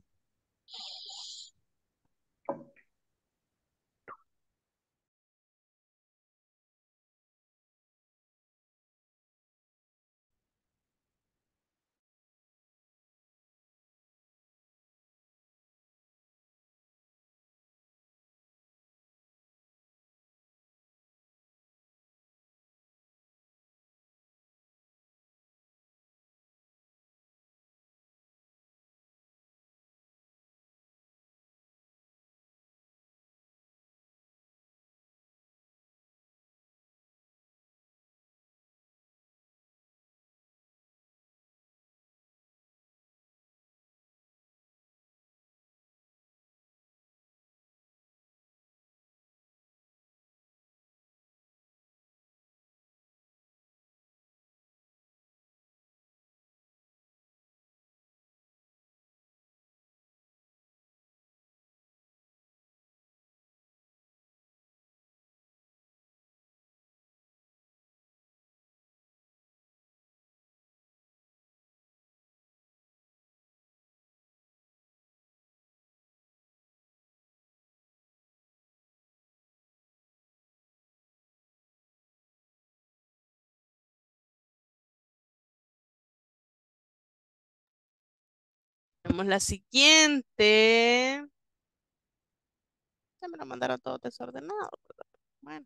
Tenemos la siguiente. Ya me lo mandaron todo desordenado, ¿verdad? Bueno,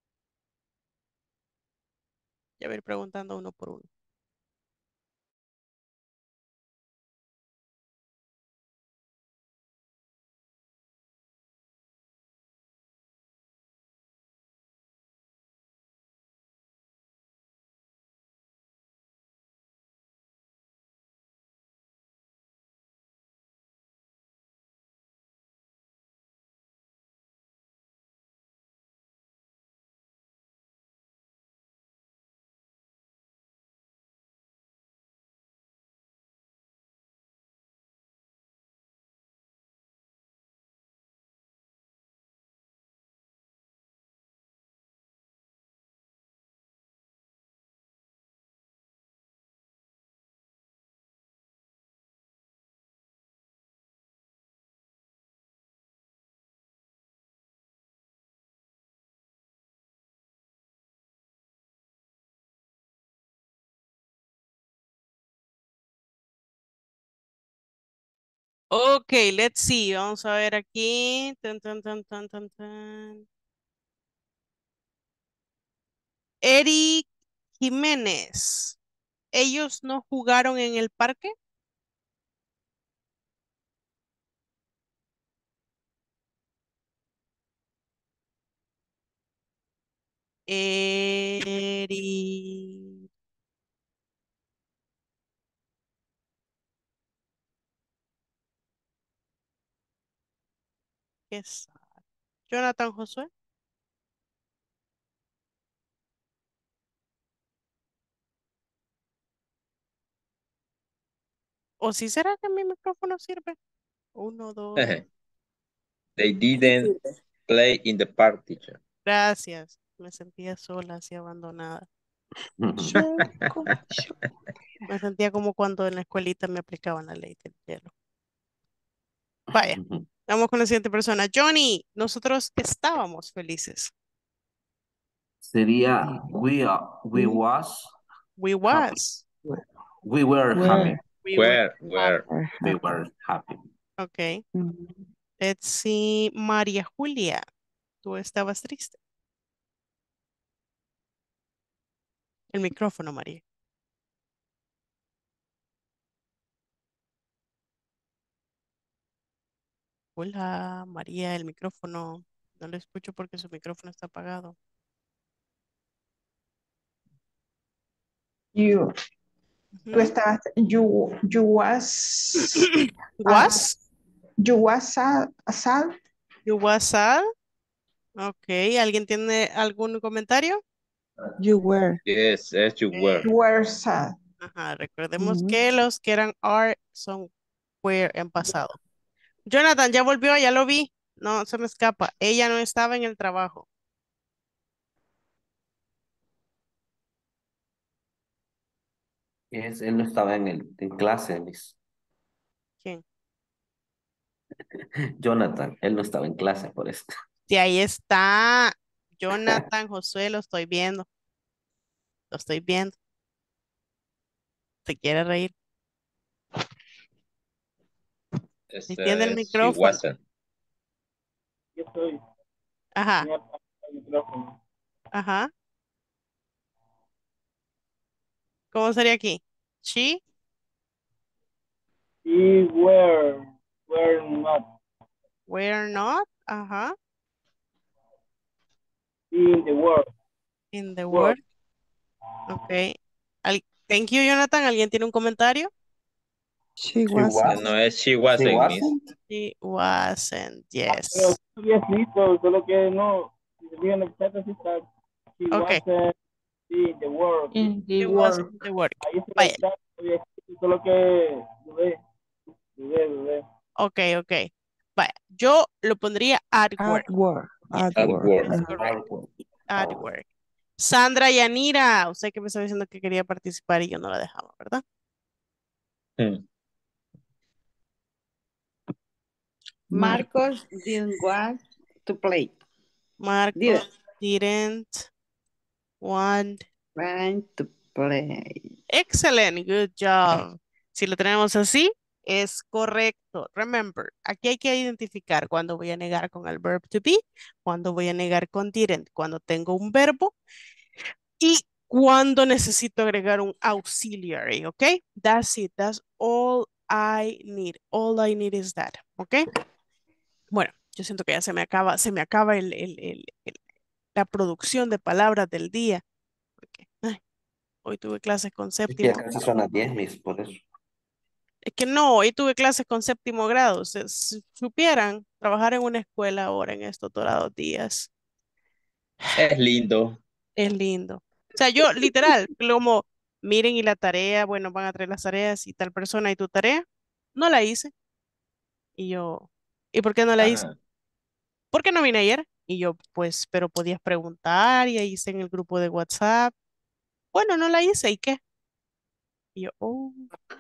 ya voy a ir preguntando uno por uno. Ok, let's see. Vamos a ver aquí. Tan, tan, tan, tan, tan, tan. Eric Jiménez. ¿Ellos no jugaron en el parque? Eric. ¿Qué es? Jonathan Josué. ¿O si será que mi micrófono sirve? Uno, dos. They didn't play in the park, teacher. Gracias. Me sentía sola, así abandonada. Me sentía como cuando en la escuelita me aplicaban la ley del hielo. Vaya, vamos con la siguiente persona. Johnny, nosotros estábamos felices. Sería we are, we was We happy. was. We were happy. We were. Where, where? We were happy. Ok. Let's see. María Julia, tú estabas triste. El micrófono, María. Hola, María, el micrófono. No lo escucho porque su micrófono está apagado. You, tú estabas, you, you was, Was? you was sad, sad? You was sad? Ok, ¿alguien tiene algún comentario? You were. Yes, yes, you were. You were sad. Ajá, recordemos que los que eran are son were en pasado. Jonathan, ya volvió, ya lo vi. No, se me escapa. Ella no estaba en el trabajo. Es, él no estaba en, el, en clase, Miss. ¿Quién? Jonathan, él no estaba en clase, por eso. Sí, ahí está. Jonathan, Josué, lo estoy viendo. Lo estoy viendo. Se quiere reír. Este, tiene el she micrófono. wasn't. Yo estoy. Ajá. Tenía el micrófono. Ajá. ¿Cómo sería aquí? She. Y were, were not. Were not. Ajá. In the world. In the world. Ok. Al- Thank you, Jonathan. ¿Alguien tiene un comentario? She was. wasn't. No es she wasn't, She miss. wasn't? She wasn't. Pero Yes. sí había escrito, solo que no. Si se fijan en el chat, así está. She Ok. wasn't in the world. In the She world. wasn't in the work. Ahí está Vaya. el chat, había escrito, solo que dudé. Dudé, dudé. Ok, ok. Vaya. Yo lo pondría at At work. work. At At work. work. Es Ajá. correcto. At work. Sandra Yanira, usted que me estaba diciendo que quería participar y yo no la dejaba, ¿verdad? Hmm. Marcos didn't want to play. Marcos Didn't didn't want. want to play. Excellent, good job. Si lo tenemos así, es correcto. Remember, aquí hay que identificar cuando voy a negar con el verb to be, cuando voy a negar con didn't, cuando tengo un verbo y cuando necesito agregar un auxiliary, ¿ok? That's it, that's all I need. All I need is that, ¿ok? Bueno, yo siento que ya se me acaba, se me acaba el, el- el- el- la producción de palabras del día. porque, ay, hoy tuve clases con Es que séptimo. ya casi son las diez, Miss, por eso. Es que no, hoy tuve clases con séptimo grado. Se- Si supieran trabajar en una escuela ahora en estos dorados días, Es lindo. es lindo. O sea, yo literal, como miren y la tarea, bueno, van a traer las tareas y tal persona y tu tarea, no la hice. Y yo, ¿y por qué no la hice? Ajá. ¿Por qué no vine ayer? Y yo, pues, pero podías preguntar y ahí está en el grupo de WhatsApp. Bueno, no la hice, ¿y qué? Y yo, oh,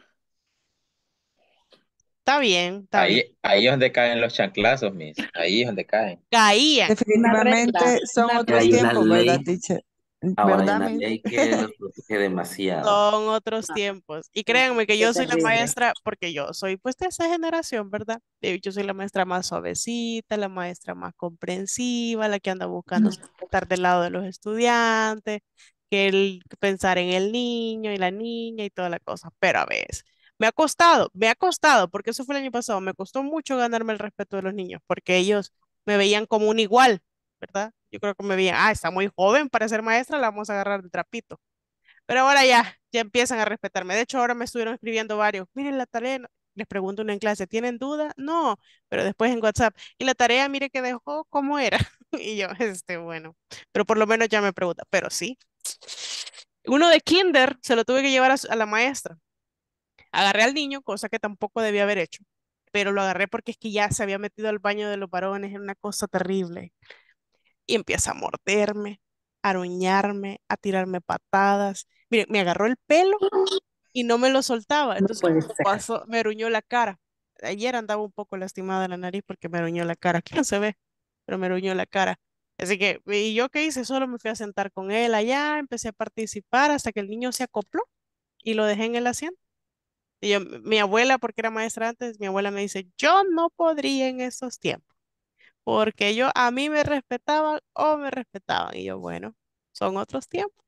está bien, está bien. Ahí, ahí es donde caen los chanclazos, miss. Ahí es donde caen. Caían. Una regla, Definitivamente son una otros Hay una tiempos, ¿verdad, ley. teacher? Ahora hay ¿Verdad, una mi? ley que los protege demasiado. Son otros tiempos. Y créanme que Qué yo soy la terrible. maestra, porque yo soy pues de esa generación, ¿verdad? Eh, Yo soy la maestra más suavecita, la maestra más comprensiva, la que anda buscando estar del lado de los estudiantes, que el pensar en el niño y la niña y toda la cosa. Pero a veces me ha costado, me ha costado, porque eso fue el año pasado, me costó mucho ganarme el respeto de los niños, porque ellos me veían como un igual, ¿verdad? Yo creo que me veían, ah, está muy joven para ser maestra, la vamos a agarrar de trapito. Pero ahora ya, ya empiezan a respetarme. De hecho, ahora me estuvieron escribiendo varios. Miren la tarea, no- les pregunto uno en clase, ¿tienen duda? No, pero después en WhatsApp. Y la tarea, mire que dejó, ¿cómo era? Y yo, este, bueno, pero por lo menos ya me pregunta. Pero sí, uno de kinder se lo tuve que llevar a, su- a la maestra. Agarré al niño, cosa que tampoco debía haber hecho, pero lo agarré porque es que ya se había metido al baño de los varones, era una cosa terrible. Y empieza a morderme, a aruñarme, a tirarme patadas. Mire, me agarró el pelo y no me lo soltaba. No Entonces puede luego ser. pasó, me aruñó la cara. Ayer andaba un poco lastimada la nariz porque me aruñó la cara. Aquí no se ve, pero me aruñó la cara. Así que, ¿y yo qué hice? Solo me fui a sentar con él allá, empecé a participar hasta que el niño se acopló y lo dejé en el asiento. Y yo, mi abuela, porque era maestra antes, mi abuela me dice, yo no podría en esos tiempos, porque yo a mí me respetaban o me respetaban. Y yo, bueno, son otros tiempos.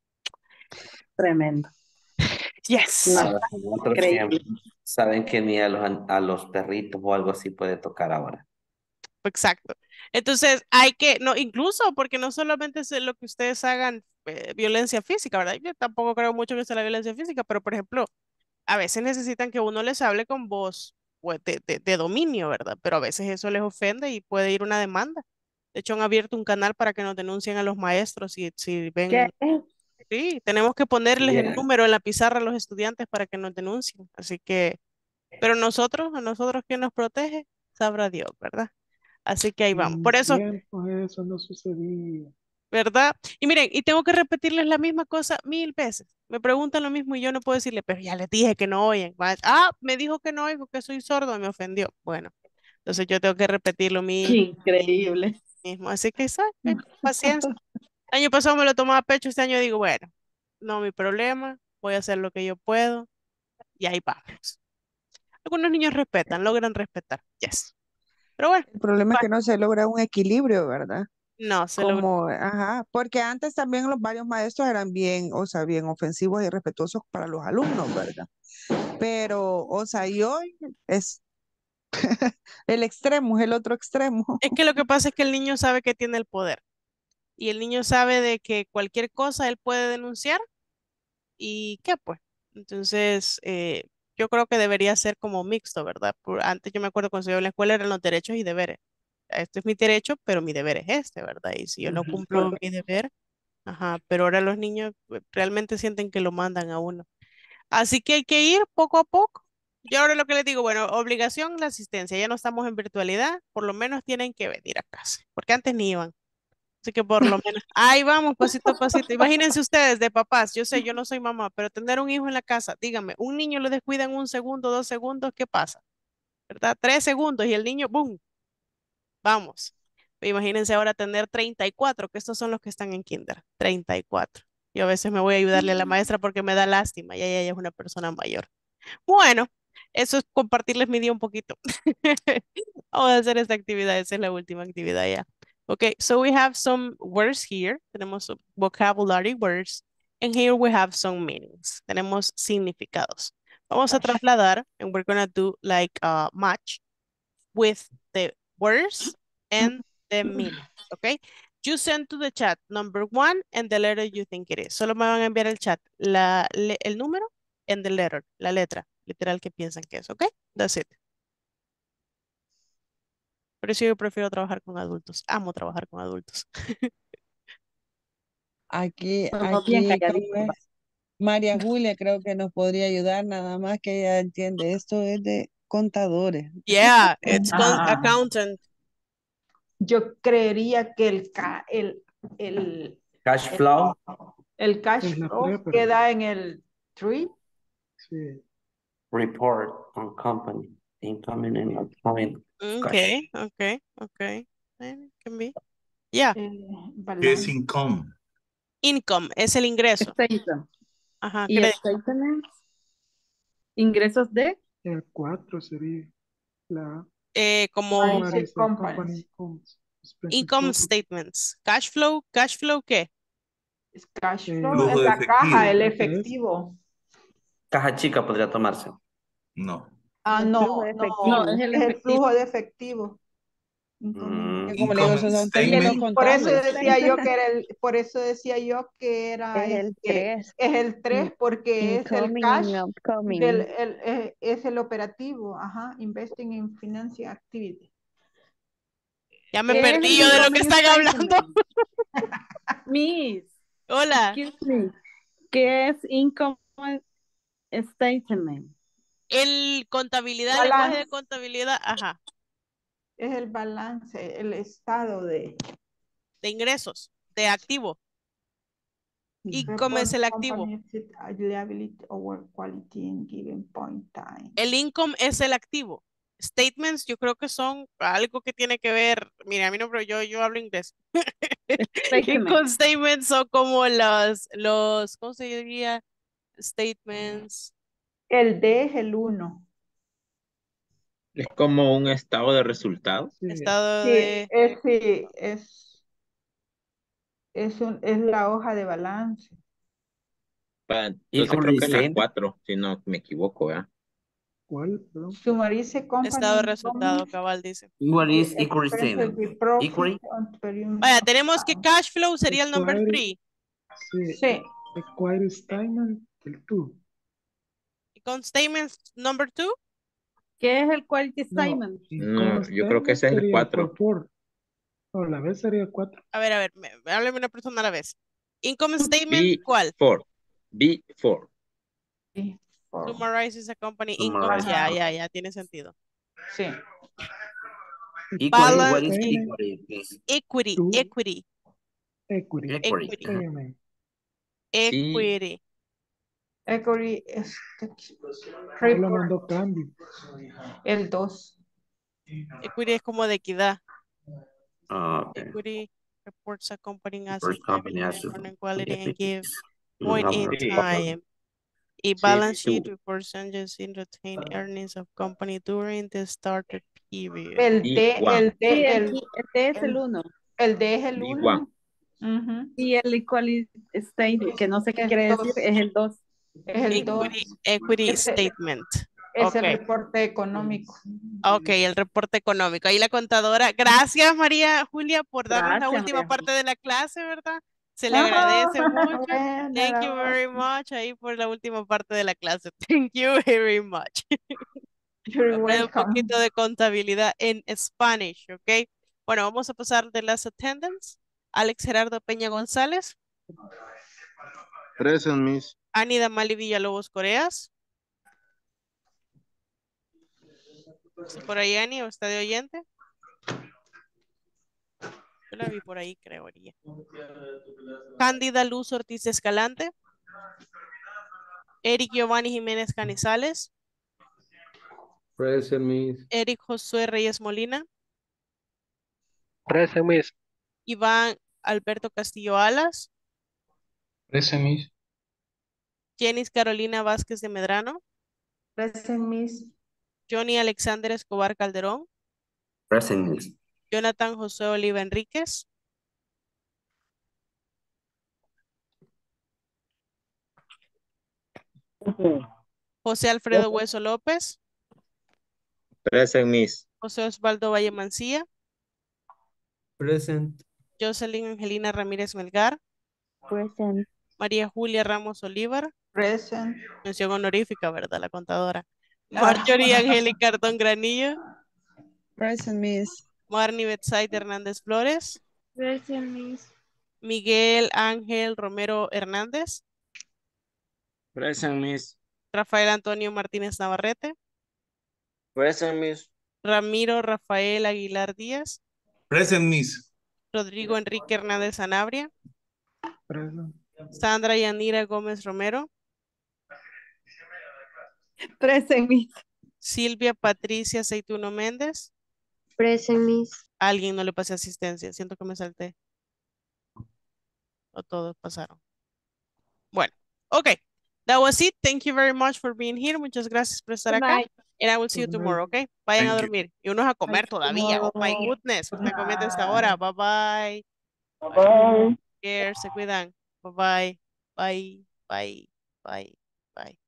Tremendo. Yes. No, Ahora, en otros increíble. tiempos, saben que ni a los, an- a los perritos o algo así puede tocar ahora. Exacto. Entonces, hay que, no, incluso porque no solamente es lo que ustedes hagan eh, violencia física, ¿verdad? Yo tampoco creo mucho que sea la violencia física, pero por ejemplo, a veces necesitan que uno les hable con voz pues, de, de, de dominio, ¿verdad? Pero a veces eso les ofende y puede ir una demanda. De hecho, han abierto un canal para que nos denuncien a los maestros si, si ¿Qué? ven, sí, tenemos que ponerles el Yeah. número en la pizarra a los estudiantes para que nos denuncien. Así que, pero nosotros, a nosotros quien nos protege, sabrá Dios, ¿verdad? Así que ahí vamos. En Por mis eso, tiempos eso no sucedía. ¿verdad? Y miren, y tengo que repetirles la misma cosa mil veces. Me preguntan lo mismo y yo no puedo decirle, pero ya les dije que no oyen. Va, ah, me dijo que no oigo, que soy sordo, me ofendió. Bueno, entonces yo tengo que repetir lo Qué mismo, increíble. mismo. Así que, ¿sabes? qué? Paciencia. El año pasado me lo tomaba a pecho, este año digo, bueno, no mi problema, voy a hacer lo que yo puedo y ahí vamos. Algunos niños respetan, logran respetar, yes. Pero bueno, El problema es va, que no se logra un equilibrio, ¿verdad? no se logra. Como, ajá, porque antes también los varios maestros eran bien, o sea, bien ofensivos y respetuosos para los alumnos, ¿verdad? Pero, o sea, y hoy es el extremo, es el otro extremo. Es que lo que pasa es que el niño sabe que tiene el poder y el niño sabe de que cualquier cosa él puede denunciar y qué pues. Entonces, eh, yo creo que debería ser como mixto, ¿verdad? Por- antes yo me acuerdo cuando yo en la escuela eran los derechos y deberes. Este es mi derecho, pero mi deber es este, ¿verdad? Y si yo no Ujú, cumplo correcto. mi deber, ajá, pero ahora los niños pues, realmente sienten que lo mandan a uno. Así que hay que ir poco a poco. Yo ahora lo que les digo, bueno, obligación la asistencia, ya no estamos en virtualidad, por lo menos tienen que venir a casa, porque antes ni iban. Así que por lo menos, ahí vamos, pasito a pasito. Imagínense ustedes de papás, yo sé, yo no soy mamá, pero tener un hijo en la casa, dígame, un niño lo descuida en un segundo, dos segundos, ¿qué pasa? ¿Verdad? Tres segundos y el niño, ¡boom! Vamos. Imagínense ahora tener treinta y cuatro, que estos son los que están en kinder, treinta y cuatro. Yo a veces me voy a ayudarle a la maestra porque me da lástima, ya ella es una persona mayor. Bueno, eso es compartirles mi día un poquito. Vamos a hacer esta actividad, esa es la última actividad ya. Okay, so we have some words here. Tenemos vocabulary words. And here we have some meanings. Tenemos significados. Vamos a trasladar, and we're gonna do like a match with the words and the meaning. Okay? You send to the chat number one and the letter you think it is. Solo me van a enviar el chat la, le- el número and the letter, la letra, literal que piensan que es, ¿ok? That's it. Por eso yo prefiero trabajar con adultos. Amo trabajar con adultos. Aquí, Somos bien aquí, ¿cómo calladitos. es? María Julia creo que nos podría ayudar, nada más que ella entiende. Esto es de contadores. Yeah, it's con Ah, accountant. yo creería que el, ca- el, el, Cash el, flow, el cash Es la flow prepper. queda en el three. Sí. report on company, incoming and outgoing cash. Okay, okay, okay. Eh, can be. Yeah, Eh, ¿Qué es balance. income? Income es el ingreso. Statement. Ajá, Y crédito. statement. Ingresos de. El cuatro sería la Eh, como summary is the company incomes, expenses, income total. statements. Cash flow, cash flow, ¿qué? Cash Eh, flow Flujo es de la caja, efectivo. el ¿qué es? efectivo. Caja chica podría tomarse. No. Ah, El flujo no, de no, No, efectivo. es el es el efectivo. flujo de efectivo. Mm, Que como le digo, Income esos son statement. términos Por eso contables. decía yo que era el, por eso decía yo que era Es el este, tres. es el tres In- porque es el Incoming cash y outcoming. del, el, eh, es el operativo, ajá, investing in financial activity. Ya me ¿Qué es perdí el yo de lo que incoming están hablando. statement? Miss, Hola. excuse me. ¿Qué es income statement? El contabilidad, el lenguaje de Balance contabilidad, ajá, es el balance, el estado de de ingresos, de activo. Income es report el the activo. company's liability over quality in given point time. El income es el activo. Statements yo creo que son algo que tiene que ver, mira, a mí no, pero yo, yo hablo inglés. Statement. Income statements son como los, los, ¿cómo se diría? Statements. El D es el uno. Es como un estado de resultado. Sí, Estado Sí, de, es, sí, es, es, un, es la hoja de balance. Pa- Entonces Equal creo que es la statement. cuatro, si no me equivoco, ¿eh? ¿cuál? Perdón. Summarize company estado de resultado, income, cabal dice. What the is equal expenses, statement? the profit Equal. on period Vaya, of tenemos que time. cash flow sería el number Equity, three. sí, Sí, equity statement, el two. Income statements number two. ¿Qué es el quality No, statement? income No, yo creo que statement ese es el sería el cuatro. por four. No, la vez sería cuatro. A ver, a ver, me, hábleme una persona a la vez. Income statement, B ¿cuál? four. B four. sí, por- Summarizes a company incomes. Summarize. Ya, ajá, ya, ya, tiene sentido. sí. Equally, what Balance, is e- Statement equally, please? equity, to equity, equity Equity. equity, Ajá. statement. Y equity. Equity es Ahí lo report, mandó Candy. el dos. Equity es como de equidad. Ah, okay. Equity reports a company asset First company revenue, has to earning quality and give Mm, point in number. sí, time. A sí, balance sheet two. reports changes in retained earnings of company during the started period. El B D, one. el D, Sí, el, el, el D es el el, uno. el D es el B one. uno. Ujú. Y el equality statement, que no sé qué El quiere dos. decir, es el dos. Es el dos. Equity, equity Ese statement. es el Ok. reporte económico. Ok, el reporte económico. Ahí la contadora. Gracias, María Julia, por darnos la Gracias, última María. parte de la clase, ¿verdad? Se le Ah, agradece mucho. bueno, Thank you la- very much ahí por la última parte de la clase. Thank you very much. You're Aprende un welcome. poquito de contabilidad en Spanish, ¿ok? Bueno, vamos a pasar de las attendance. Alex Gerardo Peña González, Present, Miss. Ani Damali Villalobos Coreas. ¿Está por ahí Ani o está de oyente? Yo la vi por ahí, creo. Orilla. Cándida Luz Ortiz Escalante. Eric Giovanni Jiménez Canizales. Present, Miss. Eric Josué Reyes Molina. Present, Miss. Iván Alberto Castillo Alas. Present, Miss. Jenis Carolina Vázquez de Medrano. Present, Miss. Johnny Alexander Escobar Calderón. Present, Miss. Jonathan José Oliva Enríquez. José Alfredo Hueso López. Present, Miss. José Osvaldo Valle Mancía. Present. Jocelyn Angelina Ramírez Melgar. Present. María Julia Ramos Olívar. Present. Mención honorífica, ¿verdad? La contadora. Marjorie Angélica Cardón Granillo. Present, Miss. Marnie Betsaid Hernández Flores. Present, Miss. Miguel Ángel Romero Hernández. Present, Miss. Rafael Antonio Martínez Navarrete. Present, Miss. Ramiro Rafael Aguilar Díaz. Present, Miss. Rodrigo Enrique Hernández Sanabria. Present. Sandra Yanira Gómez Romero. Present, Miss. Silvia Patricia Aceituno Méndez. Present, Miss. A alguien no le pasé asistencia, siento que me salté. O todos pasaron. Bueno, ok. That was it. Thank you very much for being here. Muchas gracias por estar Good acá. night. And I will see you tomorrow, ok? Vayan a Thank you. dormir. Y unos a comer todavía. Oh my Tomorrow. goodness. Usted comienza hasta ahora. Bye bye. Bye. Care, se cuidan. Bye bye. Bye. Bye. Bye. Bye.